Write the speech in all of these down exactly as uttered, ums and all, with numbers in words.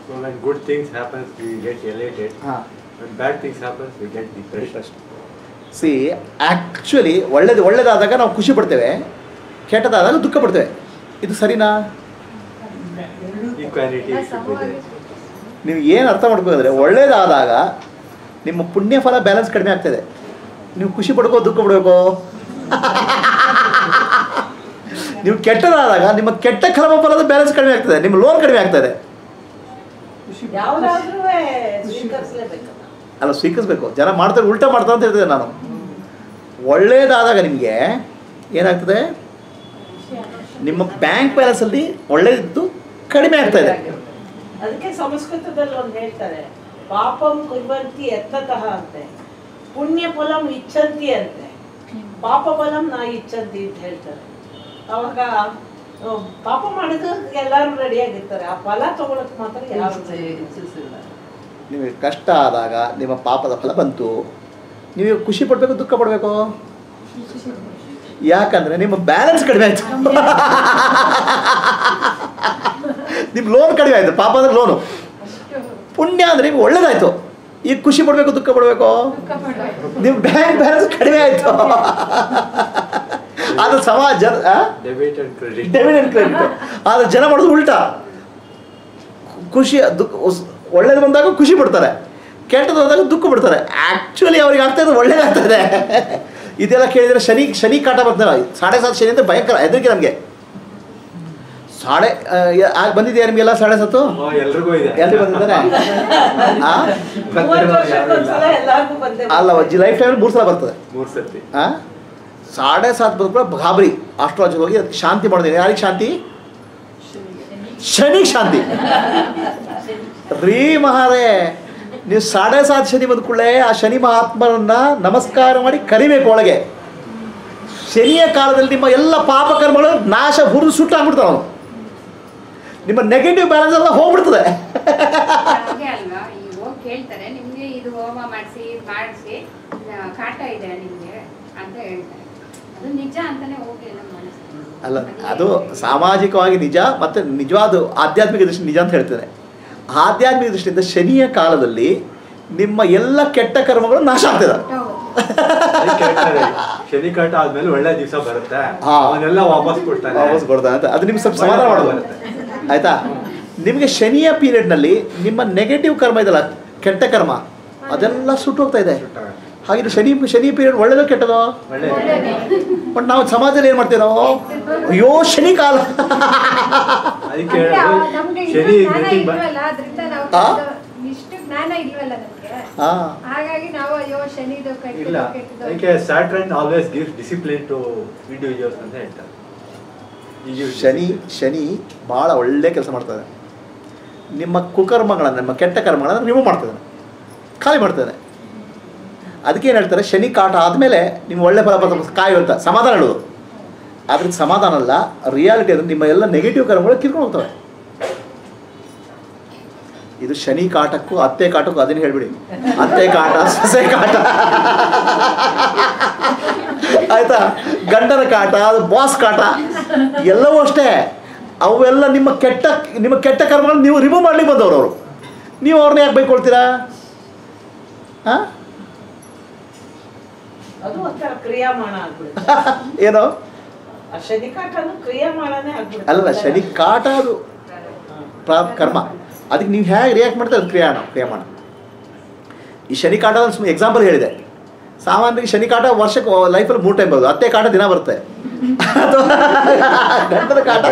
So when good things happens, we get elated. ಹಾಂ When bad things happens, we get depressed. See actually ಒಳ್ಳೇದು ಒಳ್ಳೇದಾದಾಗ ನಾವು ಖುಷಿ ಪಡ್ತೇವೆ, ಕೆಟ್ಟದಾದಾಗ ದುಃಖ ಪಡ್ತೇವೆ. ಇದು ಸರಿನಾ? Equality should be there. ನೀವು ಏನು ಅರ್ಥ ಮಾಡ್ಕೋದ್ರೆ ಒಳ್ಳೇದಾದಾಗ ನಿಮ್ಮ ಪುಣ್ಯ ಫಲ ಬ್ಯಾಲೆನ್ಸ್ ಕಡಿಮೆ ಆಗ್ತದೆ. ನೀವು ಖುಷಿ ಪಡ್ಕೋ ದುಃಖ ಪಡಬೇಕು. ನೀವು ಕೆಟ್ಟದಾದಾಗ ನಿಮ್ಮ ಕೆಟ್ಟ ಕರ್ಮ ಫಲದ ಬ್ಯಾಲೆನ್ಸ್ ಕಡಿಮೆ ಆಗ್ತದೆ, ನಿಮ್ಮ ಲೋನ್ ಕಡಿಮೆ ಆಗ್ತದೆ. ಅಲ್ಲ ಸ್ವೀಕರಿಸಬೇಕು. ಜನ ಮಾಡ್ತಾರೆ ಉಲ್ಟಾ ಮಾಡ್ತಾರೆ ಅಂತ ಹೇಳ್ತೇನೆ ನಾನು. ಒಳ್ಳೇದಾದಾಗ ನಿಮಗೆ ಏನಾಗ್ತದೆ, ನಿಮ್ಮ ಬ್ಯಾಂಕ್ ಬ್ಯಾಲೆನ್ಸಲ್ಲಿ ಒಳ್ಳೇದಿದ್ದು ಕಡಿಮೆ ಆಗ್ತಾ ಇದೆ. ಅದಕ್ಕೆ ಸಂಸ್ಕೃತದಲ್ಲಿ ಒಂದು ಹೇಳ್ತಾರೆ, ಪಾಪಂ ಕುರ್ವಂತಿ ಯತ್ನತಃ ಅಂತೆ, ಪುಣ್ಯ ಫಲಂ ಇಚ್ಛಂತಿ ಅಂತೆ, ಪಾಪ ಫಲಂ ನಾ ಇಚ್ಛಂತಿ ಅಂತ ಹೇಳ್ತಾರೆ. ಅವಾಗ ಪಾಪ ಮಾಡಿದ್ರೆ ಎಲ್ಲರೂ ರೆಡಿಯಾಗಿರ್ತಾರೆ, ಆ ಫಲ ತಗೊಳಕ್ ಮಾತ್ರ ಯಾರು ಇಚ್ಛಿಸಿಲ್ಲ. ನಿಮಗೆ ಕಷ್ಟ ಆದಾಗ ನಿಮ್ಮ ಪಾಪದ ಫಲ ಬಂತು, ನೀವು ಖುಷಿ ಪಡಬೇಕು ದುಃಖ ಪಡಬೇಕು? ಯಾಕಂದರೆ ನಿಮ್ಮ ಬ್ಯಾಲೆನ್ಸ್ ಕಡಿಮೆ ಆಯಿತು. ನಿಮ್ಮ ಲೋನ್ ಕಡಿಮೆ ಆಯಿತು. ಪಾಪ ಅಂದರೆ ಲೋನು, ಪುಣ್ಯ ಅಂದರೆ ನಿಮ್ಗೆ ಒಳ್ಳೇದಾಯಿತು. ಈಗ ಖುಷಿ ಪಡಬೇಕು ದುಃಖ ಪಡಬೇಕು? ನಿಮ್ಮ ಬ್ಯಾಂಕ್ ಬ್ಯಾಲೆನ್ಸ್ ಕಡಿಮೆ ಆಯಿತು. ಅದು ಸಮಾಜ Debit and credit. Debit and credit. ಆದರೆ ಜನ ಮಾಡೋದು ಉಲ್ಟಾ. ಖುಷಿ ದುಃಖ ಒಳ್ಳೇದು ಬಂದಾಗ ಖುಷಿ ಪಡ್ತಾರೆ, ಕೆಟ್ಟದ್ದು ಬಂದಾಗ ದುಃಖ ಪಡ್ತಾರೆ. ಆ್ಯಕ್ಚುಲಿ ಅವ್ರಿಗೆ ಆಗ್ತಾ ಇದೆ ಒಳ್ಳೇದಾಗ್ತದೆ. ಇದೆಲ್ಲ ಕೇಳಿದರೆ ಶನಿ ಶನಿ ಕಾಟ ಬರ್ತಾರೆ. ಸಾಡೆ ಸಾತ್ ಶನಿ ಅಂತ ಭಯಂಕರ ಹೆದರಿಕೆ ನಮಗೆ. ಸಾಡೆ ಬಂದಿದೆಯಾ ನಿಮಗೆಲ್ಲ ಸಾಡೆ ಸತ್ತು? ಎಲ್ರಿಗೂ ಇದೆ. ಎಲ್ರಿಗೂ ಬಂದಿದ್ದಾನೆ? ಅಲ್ಲ, ಅಜ್ಜಿ ಲೈಫ್ ಟೈಮಲ್ಲಿ ಮೂರು ಸಲ ಬರ್ತದೆ. ಮೂರು ಸರ್ತಿ ಹಾಂ, ಸಾಡೆ ಸಾತ್ ಬಂದ್ಬಿಟ್ಟು ಗಾಬರಿ ಆಸ್ಟ್ರಾಲಜಿಗೆ ಹೋಗಿ ಅದಕ್ಕೆ ಶಾಂತಿ ಮಾಡಿದ್ದೀನಿ. ಯಾರಿಗೆ ಶಾಂತಿ? ಶನಿಗೆ ಶಾಂತಿ. ರೀ ಮಹಾರೇ, ನೀವು ಸಾಡೆ ಸಾತ್ ಶನಿ ಬಂದ ಕೂಡಲೇ ಆ ಶನಿ ಮಹಾತ್ಮರನ್ನ ನಮಸ್ಕಾರ ಮಾಡಿ ಕರಿಬೇಕು ಒಳಗೆ. ಶನಿಯ ಕಾಲದಲ್ಲಿ ನಿಮ್ಮ ಎಲ್ಲ ಪಾಪ ಕರ್ಮಗಳು ನಾಶ ಹುರಿದು ಸುಟ್ಟಾಗ್ಬಿಡ್ತಾವೆ. ಅವನು ನಿಮ್ಮ ನೆಗೆಟಿವ್ ಬ್ಯಾಲೆನ್ಸ್ ಎಲ್ಲ ಹೋಗ್ಬಿಡ್ತದೆ. ಹಾಗೆ ಅಲ್ವಾ, ಈಗ ಹೋಗಿ ಕೇಳ್ತಾರೆ ನಿಮ್ಗೆ ಇದು ಹೋಮ ಮಾಡಿಸಿ ಮಾಡಿಸಿ ಕಾಟ ಇದೆ ನಿಮ್ಗೆ ಅಂತ ಹೇಳ್ತಾರೆ. ಅದು ನಿಜ ಅಂತಾನೆ ಹೋಗಿ ಎಲ್ಲ ಮಾಡಿಸ್ತಾರೆ. ಅಲ್ಲ, ಅದು ಸಾಮಾಜಿಕವಾಗಿ ನಿಜ, ಮತ್ತು ನಿಜವಾದ ಆಧ್ಯಾತ್ಮಿಕ ದೃಷ್ಟಿ ನಿಜ ಅಂತ ಹೇಳ್ತೇನೆ. ಆಧ್ಯಾತ್ಮಿಕ ದೃಷ್ಟಿಯಿಂದ ಶನಿಯ ಕಾಲದಲ್ಲಿ ನಿಮ್ಮ ಎಲ್ಲ ಕೆಟ್ಟ ಕರ್ಮಗಳು ನಾಶ ಆಗ್ತದೆ. ಶನಿ ಕಾಟ ಆದ್ಮೇಲೆ ಒಳ್ಳೆ ದಿವಸ ಬರುತ್ತೆ, ಹಾ, ಅವನ್ನೆಲ್ಲ ವಾಪಸ್ ಕೊಡ್ತಾನೆ ವಾಪಸ್ ಕೊಡ್ತಾನೆ ಅಂತ. ಅದು ನಿಮ್ಗೆ ಸ್ವಲ್ಪ ಸಮಾಧಾನ ಮಾಡೋದು ಆಯ್ತಾ. ನಿಮಗೆ ಶನಿಯ ಪೀರಿಯಡ್ನಲ್ಲಿ ನಿಮ್ಮ ನೆಗೆಟಿವ್ ಕರ್ಮ ಇದೆಲ್ಲ, ಕೆಟ್ಟ ಕರ್ಮ ಅದೆಲ್ಲ ಸುಟ್ಟು ಹೋಗ್ತಾ ಇದೆ. ಹಾಗೆ ಶನಿ ಶನಿ ಪೀರಿಯಡ್ ಒಳ್ಳೇದೋ ಕೆಟ್ಟದೋ? ಬಟ್ ನಾವು ಸಮಾಜದಲ್ಲಿ ಏನು ಮಾಡ್ತೀವಿ ನಾವು? ಅಯ್ಯೋ ಶನಿ ಕಾಲ. ಅದಕ್ಕೆ ಶನಿ ಇಲ್ಲ, ಅದಕ್ಕೆ Saturn always gives discipline to individuals ಅಂತ ಹೇಳ್ತಾರೆ. ಶನಿ ಶನಿ ಭಾಳ ಒಳ್ಳೆ ಕೆಲಸ ಮಾಡ್ತದೆ. ನಿಮ್ಮ ಕುಕರ್ಮಗಳನ್ನು, ನಿಮ್ಮ ಕೆಟ್ಟ ಕರ್ಮಗಳನ್ನು ರಿಮೂವ್ ಮಾಡ್ತದೆ, ಖಾಲಿ ಮಾಡ್ತದೆ. ಅದಕ್ಕೆ ಏನು ಹೇಳ್ತಾರೆ, ಶನಿ ಕಾಟ ಆದಮೇಲೆ ನಿಮ್ಮ ಒಳ್ಳೆ ಫಲ ಬರ್ತ ಕಾಯು ಅಂತ ಸಮಾಧಾನ ಹೇಳೋದು. ಅದ್ರದ್ದು ಸಮಾಧಾನ ಅಲ್ಲ, ರಿಯಾಲಿಟಿ ಅಂದರೆ ನಿಮ್ಮ ಎಲ್ಲ ನೆಗೆಟಿವ್ ಕರ್ಮಗಳು ಕಿರ್ಕೊಂಡು ಹೋಗ್ತವೆ. ಇದು ಶನಿ ಕಾಟಕ್ಕೂ ಅತ್ತೆ ಕಾಟಕ್ಕೂ ಅದನ್ನು ಹೇಳ್ಬಿಡಿ. ಅತ್ತೆ ಕಾಟ, ಸೊಸೆ ಕಾಟ ಆಯಿತಾ, ಗಂಡನ ಕಾಟ, ಅದು ಬಾಸ್ ಕಾಟ, ಎಲ್ಲವೂ ಅಷ್ಟೇ. ಅವೆಲ್ಲ ನಿಮ್ಮ ಕೆಟ್ಟ ನಿಮ್ಮ ಕೆಟ್ಟ ಕರ್ಮಗಳನ್ನು ನೀವು ರಿಮೂವ್ ಮಾಡ್ಲಿಕ್ಕೆ ಬಂದವರು ಅವರು. ನೀವು ಅವ್ರನ್ನ ಯಾಕೆ ಬೈಕೊಳ್ತೀರಾ? ಹಾಂ, ಅದು ಒಂಥರ ಕ್ರಿಯಾಮಾಣ ಆಗ್ಬಿಡುತ್ತೆ. ಏನೋ ಶನಿ ಕಾಟನು ಕ್ರಿಯಾಮಾಣನೇ ಆಗ್ಬಿಡುತ್ತೆ. ಅಲ್ಲ, ಶನಿ ಕಾಟ ಅದು ಪ್ರಾ ಕರ್ಮ. ಅದಕ್ಕೆ ನೀವು ಹೇಗೆ ರಿಯಾಕ್ಟ್ ಮಾಡ್ತಾರೆ ಅದು ಕ್ರಿಯಾಣ ಕ್ರಿಯಾಮಾಣ. ಈ ಶನಿ ಕಾಟ ಸುಮ್ಮನೆ ಎಕ್ಸಾಂಪಲ್ ಹೇಳಿದೆ. ಸಾಮಾನ್ಯವಾಗಿ ಶನಿ ಕಾಟ ವರ್ಷಕ್ಕೆ ಲೈಫಲ್ಲಿ ಮೂರು ಟೈಮ್ ಬರೋದು. ಅತ್ತೆ ಕಾಟ ದಿನ ಬರುತ್ತೆ, ಗಂಡನ ಕಾಟ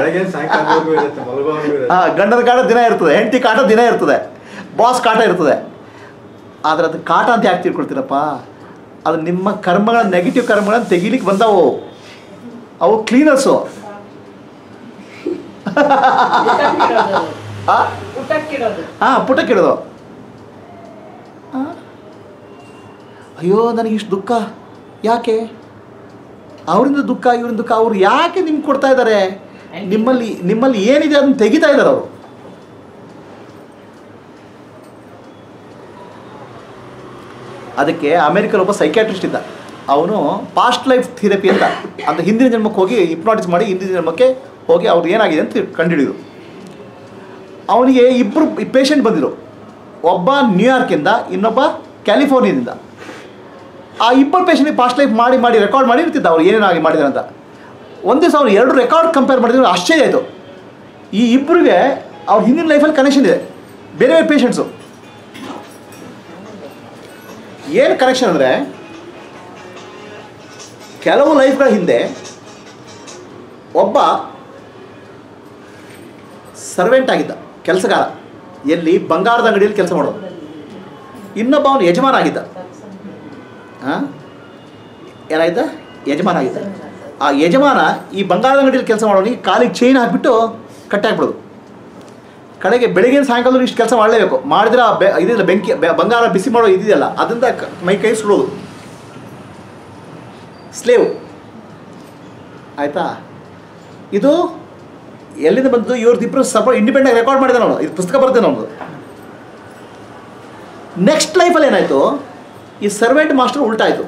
ಹಾಂ ಗಂಡನ ಕಾಟ ದಿನ ಇರ್ತದೆ, ಹೆಂಡತಿ ಕಾಟ ದಿನ ಇರ್ತದೆ, ಬಾಸ್ ಕಾಟ ಇರ್ತದೆ. ಆದರೆ ಅದು ಕಾಟ ಅಂತ ಯಾಕೆ ತಿಳ್ಕೊಳ್ತೀರಪ್ಪ? ಅದು ನಿಮ್ಮ ಕರ್ಮಗಳ ನೆಗೆಟಿವ್ ಕರ್ಮಗಳನ್ನು ತೆಗಿಲಿಕ್ಕೆ ಬಂದವು. ಅವು ಕ್ಲೀನರ್ಸು. ಹಾಂ, ಪುಟಕ್ಕಿಡೋದು. ಅಯ್ಯೋ ನನಗಿಷ್ಟು ದುಃಖ ಯಾಕೆ? ಅವರಿಂದ ದುಃಖ, ಇವರಿಂದ ದುಃಖ. ಅವ್ರು ಯಾಕೆ ನಿಮ್ಗೆ ಕೊಡ್ತಾ ಇದ್ದಾರೆ? ನಿಮ್ಮಲ್ಲಿ ನಿಮ್ಮಲ್ಲಿ ಏನಿದೆ ಅದನ್ನು ತೆಗಿತಾ ಇದ್ದಾರೆ ಅವರು. ಅದಕ್ಕೆ ಅಮೇರಿಕಲ್ ಒಬ್ಬ ಸೈಕ್ಯಾಟ್ರಿಸ್ಟ್ ಇದ್ದ. ಅವನು ಪಾಸ್ಟ್ ಲೈಫ್ ಥೆರಪಿ ಅಂತ ಅಂತ ಹಿಂದಿನ ಜನ್ಮಕ್ಕೆ ಹೋಗಿ ಹಿಪ್ನಾಟಿಸ್ ಮಾಡಿ ಹಿಂದಿನ ಜನ್ಮಕ್ಕೆ ಹೋಗಿ ಅವ್ರು ಏನಾಗಿದೆ ಅಂತ ಕಂಡುಹಿಡಿದು ಅವನಿಗೆ ಇಬ್ಬರು ಪೇಷಂಟ್ ಬಂದಿರು, ಒಬ್ಬ ನ್ಯೂಯಾರ್ಕಿಂದ, ಇನ್ನೊಬ್ಬ ಕ್ಯಾಲಿಫೋರ್ನಿಯಾದಿಂದ. ಆ ಇಬ್ಬರು ಪೇಷಂಟಿಗೆ ಪಾಸ್ಟ್ ಲೈಫ್ ಮಾಡಿ ಮಾಡಿ ರೆಕಾರ್ಡ್ ಮಾಡಿ ಇರ್ತಿದ್ದ ಅವ್ರು ಏನೇನಾಗಿ ಮಾಡಿದ್ದಾರೆ ಅಂತ. ಒಂದು ದಿವಸ ಅವ್ರು ಎರಡು ರೆಕಾರ್ಡ್ ಕಂಪೇರ್ ಮಾಡಿದ್ರೆ ಆಶ್ಚರ್ಯ ಆಯಿತು. ಈ ಇಬ್ಬರಿಗೆ ಅವ್ರ ಹಿಂದಿನ ಲೈಫಲ್ಲಿ ಕನೆಕ್ಷನ್ ಇದೆ, ಬೇರೆ ಬೇರೆ ಪೇಷಂಟ್ಸು. ಏನು ಕನೆಕ್ಷನ್ ಅಂದರೆ, ಕೆಲವು ಲೈಫ್ಗಳ ಹಿಂದೆ ಒಬ್ಬ ಸರ್ವೆಂಟ್ ಆಗಿದ್ದ, ಕೆಲಸಗಾರ, ಎಲ್ಲಿ ಬಂಗಾರದ ಅಂಗಡಿಯಲ್ಲಿ ಕೆಲಸ ಮಾಡೋದು. ಇನ್ನೊಬ್ಬ ಅವನು ಯಜಮಾನ ಆಗಿದ್ದ. ಹಾಂ, ಏನಾಯ್ತಾ? ಯಜಮಾನ ಆಗಿದ್ದ. ಆ ಯಜಮಾನ ಈ ಬಂಗಾರದ ಅಂಗಡಿಯಲ್ಲಿ ಕೆಲಸ ಮಾಡೋನಿಗೆ ಕಾಲಿಗೆ ಚೈನ್ ಹಾಕಿಬಿಟ್ಟು ಕಟ್ಟಿ ಹಾಕ್ಬಿಡೋದು. ಕಡೆಗೆ ಬೆಳಗಿನ ಸಾಯಂಕಾಲದಲ್ಲಿ ಇಷ್ಟು ಕೆಲಸ ಮಾಡಲೇಬೇಕು, ಮಾಡಿದ್ರೆ ಆ ಬೆ ಇದಿಲ್ಲ ಬೆಂಕಿ ಬಂಗಾರ ಬಿಸಿ ಮಾಡೋ ಇದೆಯಲ್ಲ ಅದರಿಂದ ಮೈ ಕೈ ಸುಡೋದು. ಸ್ಲೇವ್ ಆಯಿತಾ? ಇದು ಎಲ್ಲಿಂದ ಬಂತು? ಇವ್ರದ್ದಿಬ್ಬರು ಸಪ ಇಂಡಿಪೆಂಡೆಂಟ್ ರೆಕಾರ್ಡ್ ಮಾಡಿದೆ ನಾನು, ಇದು ಪುಸ್ತಕ ಬರ್ತೇನೆ ನಮ್ಮದು. ನೆಕ್ಸ್ಟ್ ಲೈಫಲ್ಲಿ ಏನಾಯಿತು, ಈ ಸರ್ವೆಂಟ್ ಮಾಸ್ಟರ್ ಉಲ್ಟಾಯಿತು.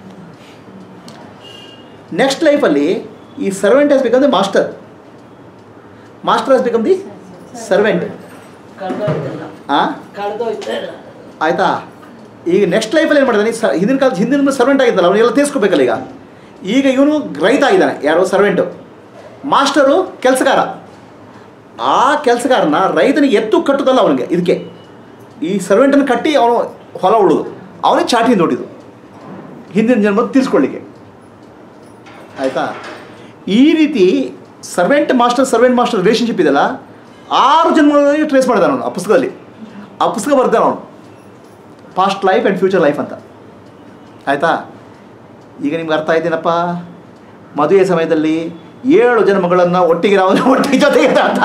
ನೆಕ್ಸ್ಟ್ ಲೈಫಲ್ಲಿ ಈ servant has become the master, master has become the servant. ಹಾಂ, ಆಯಿತಾ? ಈಗ ನೆಕ್ಸ್ಟ್ ಲೈಫಲ್ಲಿ ಏನು ಮಾಡಿದಾನೆ, ಸ ಹಿಂದಿನ ಕಾಲದ ಹಿಂದಿನ ಸರ್ವೆಂಟ್ ಆಗಿದ್ದಲ್ಲ ಅವನಿಗೆಲ್ಲ ತೀರಿಸ್ಕೋಬೇಕಲ್ಲ ಈಗ. ಈಗ ಇವನು ರೈತ ಆಗಿದ್ದಾನೆ, ಯಾರು? ಸರ್ವೆಂಟು. ಮಾಸ್ಟರು ಕೆಲಸಗಾರ. ಆ ಕೆಲಸಗಾರನ ರೈತನಿಗೆ ಎತ್ತು ಕಟ್ಟುದಲ್ಲ ಅವನಿಗೆ, ಇದಕ್ಕೆ ಈ ಸರ್ವೆಂಟನ್ನು ಕಟ್ಟಿ ಅವನು ಹೊಲ ಉಳೋದು, ಅವನಿಗೆ ಚಾಟಿಯಿಂದ ಹೊಡಿದು ಹಿಂದಿನ ಜನ್ಮದ ತೀರಿಸ್ಕೊಳ್ಳಿಕ್ಕೆ. ಆಯಿತಾ? ಈ ರೀತಿ servant master servant master relationship ಇದೆಯಲ್ಲ, ಆರು ಜನ್ಮಗಳಲ್ಲಿ ಟ್ರೇಸ್ ಮಾಡಿದಾನೆ ಅವನು ಆ ಪುಸ್ತಕದಲ್ಲಿ. ಆ ಪುಸ್ತಕ ಬರ್ತಾನೆ ಅವನು, past life and future life ಅಂತ. ಆಯಿತಾ? ಈಗ ನಿಮ್ಗೆ ಅರ್ಥ ಆಯ್ತೇನಪ್ಪ? ಮದುವೆ ಸಮಯದಲ್ಲಿ ಏಳು ಜನ್ಮಗಳನ್ನು ಒಟ್ಟಿಗೆ ನಾವು ಒಟ್ಟಿಗೆ ಜೊತೆಗೆ ಅಂತ.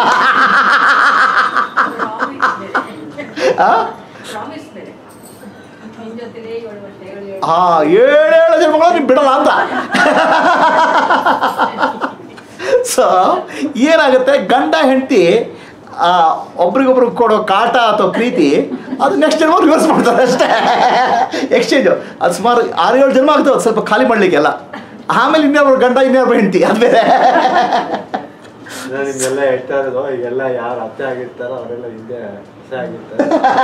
ಹಾಂ, ಏಳೇಳು ಜನ್ಮಗಳು ನೀವು ಬಿಡಲ್ಲ ಅಂತ. ಸೊ ಏನಾಗುತ್ತೆ, ಗಂಡ ಹೆಂಡತಿ ಒಬ್ರಿಗೊಬ್ರು ಕೊಡೋ ಕಾಟ ಅಥವಾ ಪ್ರೀತಿ ಅದು ನೆಕ್ಸ್ಟ್ ಜನ್ಮ ರಿವರ್ಸ್ ಮಾಡ್ತಾರೆ ಅಷ್ಟೇ, ಎಕ್ಸ್ಚೇಂಜು. ಅದು ಸುಮಾರು ಆರು ಏಳು ಜನ್ಮ ಆಗ್ತದೆ, ಅದು ಸ್ವಲ್ಪ ಖಾಲಿ ಮಾಡಲಿಕ್ಕೆಲ್ಲ. ಆಮೇಲೆ ಇನ್ನೊಬ್ರು ಗಂಡ ಇನ್ನೊಬ್ರು ಹೆಂಡತಿ, ಅದು ಬೇರೆ. ನಿಮ್ಗೆಲ್ಲ ಹೇಳ್ತಾ ಇರೋದು, ಈಗೆಲ್ಲ ಯಾರು ಅತ್ತೆ ಆಗಿರ್ತಾರೋ ಅವರೆಲ್ಲ ಹಿಂದೆ ಅತ್ತೆ ಆಗಿರ್ತಾರೆ.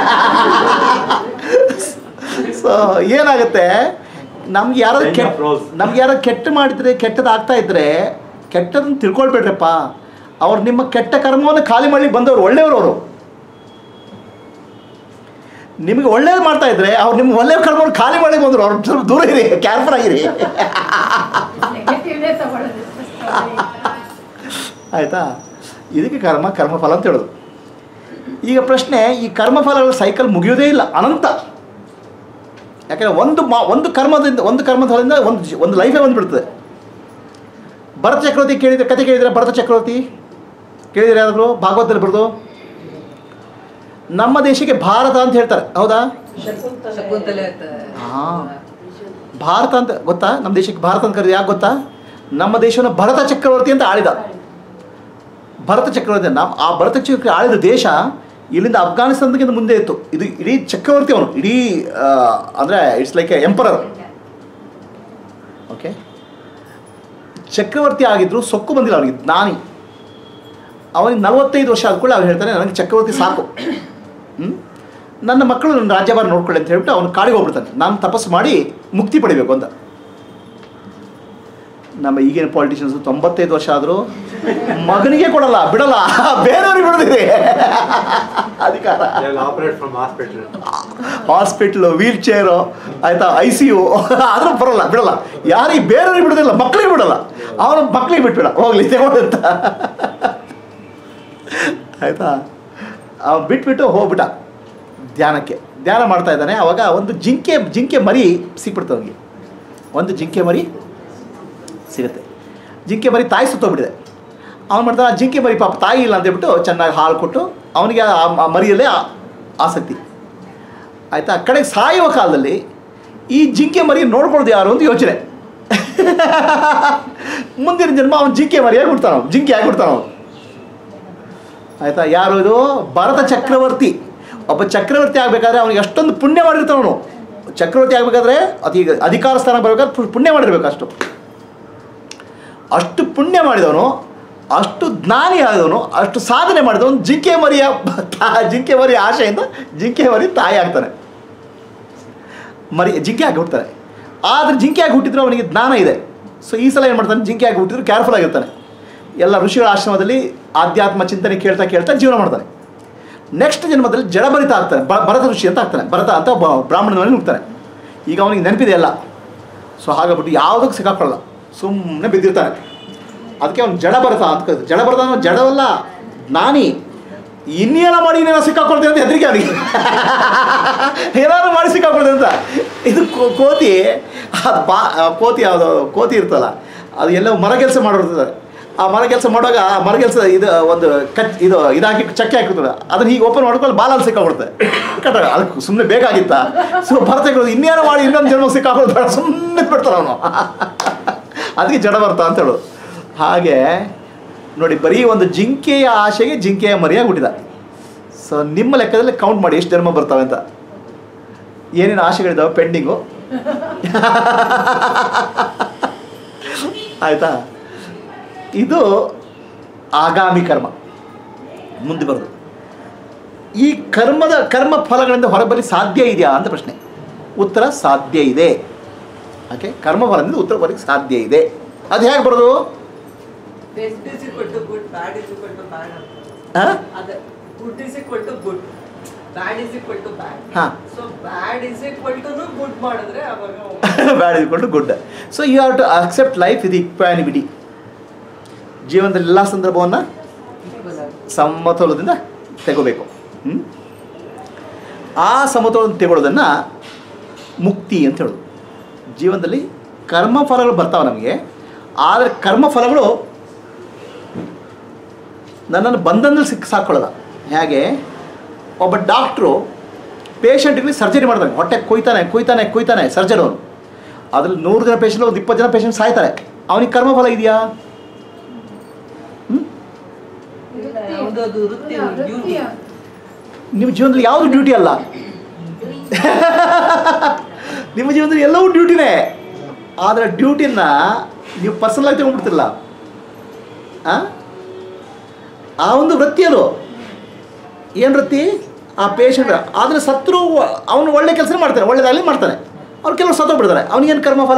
ಸೊ ಏನಾಗುತ್ತೆ, ನಮ್ಗೆ ಯಾರೋ ಕೆಟ್ಟ ನಮ್ಗೆ ಯಾರೋ ಕೆಟ್ಟ ಮಾಡಿದ್ರೆ, ಕೆಟ್ಟದ್ದು ಆಗ್ತಾ ಇದ್ರೆ ಕೆಟ್ಟದನ್ನು ತಿಳ್ಕೊಳ್ಬೇಡ್ರಪ್ಪ. ಅವ್ರು ನಿಮ್ಮ ಕೆಟ್ಟ ಕರ್ಮವನ್ನು ಖಾಲಿ ಮಾಡ್ಲಿಕ್ಕೆ ಬಂದವರು, ಒಳ್ಳೆಯವರು ಅವರು. ನಿಮಗೆ ಒಳ್ಳೇದು ಮಾಡ್ತಾ ಇದ್ರೆ ಅವ್ರು ನಿಮ್ಮ ಒಳ್ಳೆಯ ಕರ್ಮವನ್ನು ಖಾಲಿ ಮಾಡ್ಲಿಕ್ಕೆ ಬಂದರು. ಅವ್ರು ಸ್ವಲ್ಪ ದೂರ ಇರಿ, ಕ್ಯಾರ್ಫುಲ್ ಆಗಿರಿ. ಆಯಿತಾ? ಇದಕ್ಕೆ ಕರ್ಮ ಕರ್ಮಫಲ ಅಂತ ಹೇಳೋದು. ಈಗ ಪ್ರಶ್ನೆ, ಈ ಕರ್ಮಫಲಗಳ ಸೈಕಲ್ ಮುಗಿಯೋದೇ ಇಲ್ಲ, ಅನಂತ. ಯಾಕಂದರೆ ಒಂದು ಮಾ ಒಂದು ಕರ್ಮದಿಂದ ಒಂದು ಕರ್ಮದ ಫಲದಿಂದ ಒಂದು ಒಂದು ಲೈಫೇ ಬಂದುಬಿಡ್ತದೆ. ಭರತ ಚಕ್ರವರ್ತಿ ಕೇಳಿದರೆ, ಕತೆ ಕೇಳಿದರೆ, ಭರತ ಚಕ್ರವರ್ತಿ ಕೇಳಿದರೆ ಯಾರಾದರೂ? ಭಾಗವತದಲ್ಲಿ ಬರೋದು. ನಮ್ಮ ದೇಶಕ್ಕೆ ಭಾರತ ಅಂತ ಹೇಳ್ತಾರೆ, ಹೌದಾ? ಹಾಂ, ಭಾರತ ಅಂತ ಗೊತ್ತಾ? ನಮ್ಮ ದೇಶಕ್ಕೆ ಭಾರತ ಅಂತ ಕರೆದು ಯಾಕೆ ಗೊತ್ತಾ? ನಮ್ಮ ದೇಶವನ್ನು ಭರತ ಚಕ್ರವರ್ತಿ ಅಂತ ಆಳಿದ. ಭರತ ಚಕ್ರವರ್ತಿ, ನಮ್ಮ ಆ ಭರತ ಚಕ್ರವರ್ತಿ ಆಳಿದ ದೇಶ ಇಲ್ಲಿಂದ ಅಫ್ಘಾನಿಸ್ತಾನಕ್ಕಿಂತ ಮುಂದೆ ಇತ್ತು. ಇದು ಇಡೀ ಚಕ್ರವರ್ತಿ ಅವನು, ಇಡೀ ಅಂದರೆ it's like a emperor. Okay, ಚಕ್ರವರ್ತಿ ಆಗಿದ್ರು, ಸೊಕ್ಕು ಬಂದಿಲ್ಲ ಅವನಿಗೆ, ಜ್ಞಾನಿ. ಅವನಿಗೆ ನಲವತ್ತೈದು ವರ್ಷ ಆದ್ಕೊಳ್ಳಿ ಅವ್ನು ಹೇಳ್ತಾನೆ, ನನಗೆ ಚಕ್ರವರ್ತಿ ಸಾಕು, ಹ್ಞೂ ನನ್ನ ಮಕ್ಕಳು ನನ್ನ ರಾಜ್ಯಭಾರ ನೋಡ್ಕೊಳ್ಳಿ ಅಂತ ಹೇಳ್ಬಿಟ್ಟು ಅವನು ಕಾಡಿಗೆ ಹೋಗ್ಬಿಡ್ತಾನೆ, ನಾನು ತಪಸ್ಸು ಮಾಡಿ ಮುಕ್ತಿ ಪಡಿಬೇಕು ಅಂತ. ನಮ್ಮ ಈಗಿನ ಪಾಲಿಟಿಷಿಯನ್ಸು ತೊಂಬತ್ತೈದು ವರ್ಷ ಆದರೂ ಮಗನಿಗೆ ಕೊಡಲ್ಲ, ಬಿಡಲ್ಲ, ಬೇರೆಯವ್ರಿಗೆ ಬಿಡದಿರಿ ಅಧಿಕಾರ. ಹಾಸ್ಪಿಟ್ಲು, ವೀಲ್ ಚೇರು, ಆಯಿತಾ, ಐ ಸಿ ಯು, ಆದರೂ ಬರೋಲ್ಲ, ಬಿಡಲ್ಲ. ಯಾರಿಗೆ ಬೇರೆಯವ್ರಿಗೆ ಬಿಡೋದಿಲ್ಲ, ಮಕ್ಕಳಿಗೆ ಬಿಡಲ್ಲ. ಅವನು ಮಕ್ಕಳಿಗೆ ಬಿಟ್ಬಿಡ, ಹೋಗ್ಲಿ ತಗೊಂಡಂತ. ಆಯಿತಾ? ಅವ್ನು ಬಿಟ್ಬಿಟ್ಟು ಹೋಗ್ಬಿಟ್ಟ ಧ್ಯಾನಕ್ಕೆ. ಧ್ಯಾನ ಮಾಡ್ತಾ ಇದ್ದಾನೆ. ಆವಾಗ ಒಂದು ಜಿಂಕೆ ಜಿಂಕೆ ಮರಿ ಸಿಕ್ಬಿಡ್ತು ಅವನಿಗೆ. ಒಂದು ಜಿಂಕೆ ಮರಿ ಸಿಗುತ್ತೆ. ಜಿಂಕೆ ಮರಿ ತಾಯಿ ಸುತ್ತೋಗ್ಬಿಟ್ಟಿದೆ. ಅವ್ನು ಮಾಡ್ತಾನೆ, ಆ ಜಿಂಕೆ ಮರಿ ಪಾಪ ತಾಯಿ ಇಲ್ಲ ಅಂತ ಹೇಳ್ಬಿಟ್ಟು ಚೆನ್ನಾಗಿ ಹಾಲು ಕೊಟ್ಟು ಅವನಿಗೆ ಆ ಮರಿಯಲ್ಲೇ ಆಸಕ್ತಿ. ಆಯಿತಾ? ಕಡೆಗೆ ಸಾಯುವ ಕಾಲದಲ್ಲಿ ಈ ಜಿಂಕೆ ಮರಿ ನೋಡ್ಕೊಳ್ಳೋದು ಯಾರು ಅಂತ ಯೋಚನೆ. ಮುಂದಿನ ಜನ್ಮ ಅವನು ಜಿಂಕೆ ಮರಿ ಆಗಿಬಿಡ್ತಾನ, ಅವನು ಜಿಂಕೆ ಆಗಿಬಿಡ್ತಾನ ಅವನು. ಆಯಿತಾ? ಯಾರು ಇದು? ಭರತ ಚಕ್ರವರ್ತಿ. ಒಬ್ಬ ಚಕ್ರವರ್ತಿ ಆಗಬೇಕಾದ್ರೆ ಅವನಿಗೆ ಅಷ್ಟೊಂದು ಪುಣ್ಯ ಮಾಡಿರ್ತಾವನು. ಚಕ್ರವರ್ತಿ ಆಗಬೇಕಾದ್ರೆ ಅತಿ ಅಧಿಕಾರ ಸ್ಥಾನ ಬರಬೇಕಾದ್ರೆ ಪುಣ್ಯ ಮಾಡಿರ್ಬೇಕು. ಅಷ್ಟು ಅಷ್ಟು ಪುಣ್ಯ ಮಾಡಿದವನು ಅಷ್ಟು ಜ್ಞಾನಿ ಆದವನು, ಅಷ್ಟು ಸಾಧನೆ ಮಾಡಿದವನು ಜಿಂಕೆ ಮರಿಯ ಜಿಂಕೆ ಮರಿಯ ಆಶೆಯಿಂದ ಜಿಂಕೆ ಮರಿ ತಾಯಿ ಆಗ್ತಾನೆ, ಮರಿ ಜಿಂಕೆ ಆಗಿ ಹುಡ್ತಾನೆ. ಆದರೆ ಜಿಂಕೆ ಆಗಿ ಹುಟ್ಟಿದ್ರು ಅವನಿಗೆ ಜ್ಞಾನ ಇದೆ. ಸೊ ಈ ಸಲ ಏನು ಮಾಡ್ತಾನೆ, ಜಿಂಕೆ ಆಗಿ ಹುಟ್ಟಿದ್ರು ಕೇರ್ಫುಲ್ ಆಗಿರ್ತಾನೆ. ಎಲ್ಲ ಋಷಿಗಳ ಆಶ್ರಮದಲ್ಲಿ ಆಧ್ಯಾತ್ಮ ಚಿಂತನೆ ಕೇಳ್ತಾ ಕೇಳ್ತಾ ಜೀವನ ಮಾಡ್ತಾನೆ. ನೆಕ್ಸ್ಟ್ ಜನ್ಮದಲ್ಲಿ ಜಡಭರಿತ ಆಗ್ತಾನೆ, ಬ ಭರತ ಋಷಿ ಅಂತ ಆಗ್ತಾನೆ. ಭರತ ಅಂತ ಒಬ್ಬ ಬ್ರಾಹ್ಮಣನಲ್ಲಿ ಹುಡ್ತಾನೆ. ಈಗ ಅವನಿಗೆ ನೆನಪಿದೆ ಎಲ್ಲ. ಸೊ ಹಾಗಾಗ್ಬಿಟ್ಟು ಯಾವುದಕ್ಕೆ ಸಿಕ್ಕಾಕೊಳ್ಳಲ್ಲ, ಸುಮ್ಮನೆ ಬಿದ್ದಿರ್ತಾನೆ. ಅದಕ್ಕೆ ಅವ್ನು ಜಡಭರತ ಅಂತ ಕರೀತಾರೆ. ಜಡಭರತ ಅನ್ನೋ ಜಡವಲ್ಲ, ಜ್ಞಾನಿ. ಇನ್ನೇನ ಮಾಡಿ ಇನ್ನೇನೋ ಸಿಕ್ಕಾಕೊಳ್ತೇನೆ ಅಂತ ಹೆದರಿಕೆ ಅವನಿಗೆ. ಏನಾದ್ರು ಮಾಡಿ ಸಿಕ್ಕಾಕೊಳ್ತೇನೆ ಅಂತ. ಇದು ಕೋತಿ, ಆ ಬಾ ಕೋತಿ ಯಾವುದು ಕೋತಿ ಇರ್ತಲ್ಲ, ಅದು ಎಲ್ಲ ಮರ ಕೆಲಸ ಮಾಡಿರ್ತದೆ. ಆ ಮರ ಕೆಲಸ ಮಾಡುವಾಗ ಆ ಮರ ಕೆಲಸ ಇದು ಒಂದು ಕಚ್ ಇದು ಇದಾಕಿ ಚಕ್ಕೆ ಹಾಕಿರ್ತದೆ. ಅದನ್ನ ಹೀಗೆ ಓಪನ್ ಮಾಡ್ಕೊಂಡು ಬಾಲಲ್ಲಿ ಸಿಕ್ಕಾಕೊಡುತ್ತೆ. ಕಟ್ಟ ಅದಕ್ಕೆ ಸುಮ್ಮನೆ ಬೇಕಾಗಿತ್ತ. ಸೊ ಭರತ ಇನ್ನೇನೋ ಮಾಡಿ ಇನ್ನೊಂದು ಜನ್ಮ ಸಿಕ್ಕಾಕೊಳ್ಳೋದು ಬೇಡ, ಸುಮ್ಮನೆ ಬಿಡ್ತಾನೆ ಅವನು. ಅದಕ್ಕೆ ಜಡ ಬರ್ತ ಅಂತ ಹೇಳೋದು. ಹಾಗೆ ನೋಡಿ, ಬರೀ ಒಂದು ಜಿಂಕೆಯ ಆಶೆಗೆ ಜಿಂಕೆಯ ಮರಿಯಾಗಿ ಹುಟ್ಟಿದ. ಸೊ ನಿಮ್ಮ ಲೆಕ್ಕದಲ್ಲಿ ಕೌಂಟ್ ಮಾಡಿ ಎಷ್ಟು ಜನ್ಮ ಬರ್ತವೆ ಅಂತ. ಏನೇನು ಆಶೆಗಳಿದ್ದಾವೆ ಪೆಂಡಿಂಗು, ಆಯಿತಾ? ಇದು ಆಗಾಮಿ ಕರ್ಮ, ಮುಂದೆ ಬರೋದು. ಈ ಕರ್ಮದ ಕರ್ಮ ಫಲಗಳಿಂದ ಹೊರಬರಲಿ ಸಾಧ್ಯ ಇದೆಯಾ ಅಂತ ಪ್ರಶ್ನೆ. ಉತ್ತರ ಸಾಧ್ಯ ಇದೆ. ಓಕೆ, ಕರ್ಮಫಲದಿಂದ ಉತ್ತರ ಬರಲಿಕ್ಕೆ ಸಾಧ್ಯ ಇದೆ. ಅದು ಹೇಗೆ ಬರೋದು? Bad is to good. So you have to accept life with equanimity. ಜೀವನದಲ್ಲಿ ಎಲ್ಲ ಸಂದರ್ಭವನ್ನು ಸಮತೋಲದಿಂದ ತೆಗೋಬೇಕು. ಹ್ಞೂ ಆ ಸಮತೋಲನ ತೆಗೊಳ್ಳೋದನ್ನು ಮುಕ್ತಿ ಅಂತ ಹೇಳೋದು. ಜೀವನದಲ್ಲಿ ಕರ್ಮಫಲಗಳು ಬರ್ತಾವೆ ನಮಗೆ, ಆದರೆ ಕರ್ಮಫಲಗಳು ನನ್ನನ್ನು ಬಂಧನದಲ್ಲಿ ಸಿಕ್ಕ ಸಾಕೊಳ್ಳಲ್ಲ. ಹೇಗೆ ಒಬ್ಬ ಡಾಕ್ಟ್ರು ಪೇಷಂಟ್ಗಳಿಗೆ ಸರ್ಜರಿ ಮಾಡ್ತಾನೆ, ಹೊಟ್ಟೆ ಕೊಯ್ತಾನೆ ಕೊಯ್ತಾನೆ ಕೊಯ್ತಾನೆ ಸರ್ಜರಿ ಅವನು. ಅದ್ರಲ್ಲಿ ನೂರು ಜನ ಪೇಷಂಟ್, ಒಂದು ಇಪ್ಪತ್ತು ಜನ ಪೇಷಂಟ್ ಸಾಯ್ತಾರೆ. ಅವನಿಗೆ ಕರ್ಮಫಲ ಇದೆಯಾ? ನಿಮ್ಮ ಜೀವನದಲ್ಲಿ ಯಾವುದು ಡ್ಯೂಟಿ ಅಲ್ಲ. ನಿಮ್ಮ ಜೀವನದಲ್ಲಿ ಎಲ್ಲವೂ ಡ್ಯೂಟಿನೇ. ಆದರೆ ಡ್ಯೂಟಿನ ನೀವು ಪರ್ಸನಲ್ ಆಗಿ ತಗೊಂಡ್ಬಿಡ್ತಿರಲ್ಲ. ಆ ಒಂದು ವೃತ್ತಿ ಅದು. ಏನು ವೃತ್ತಿ? ಆ ಪೇಷಂಟ್ ಆದರೆ ಸತ್ರು ಅವನು ಒಳ್ಳೆ ಕೆಲಸ ಮಾಡ್ತಾನೆ, ಒಳ್ಳೆದಾಗಲಿ ಮಾಡ್ತಾನೆ. ಅವ್ರು ಕೆಲವರು ಸತ್ತೋಗ್ಬಿಡ್ತಾರೆ. ಅವನಿಗೇನು ಕರ್ಮಫಲ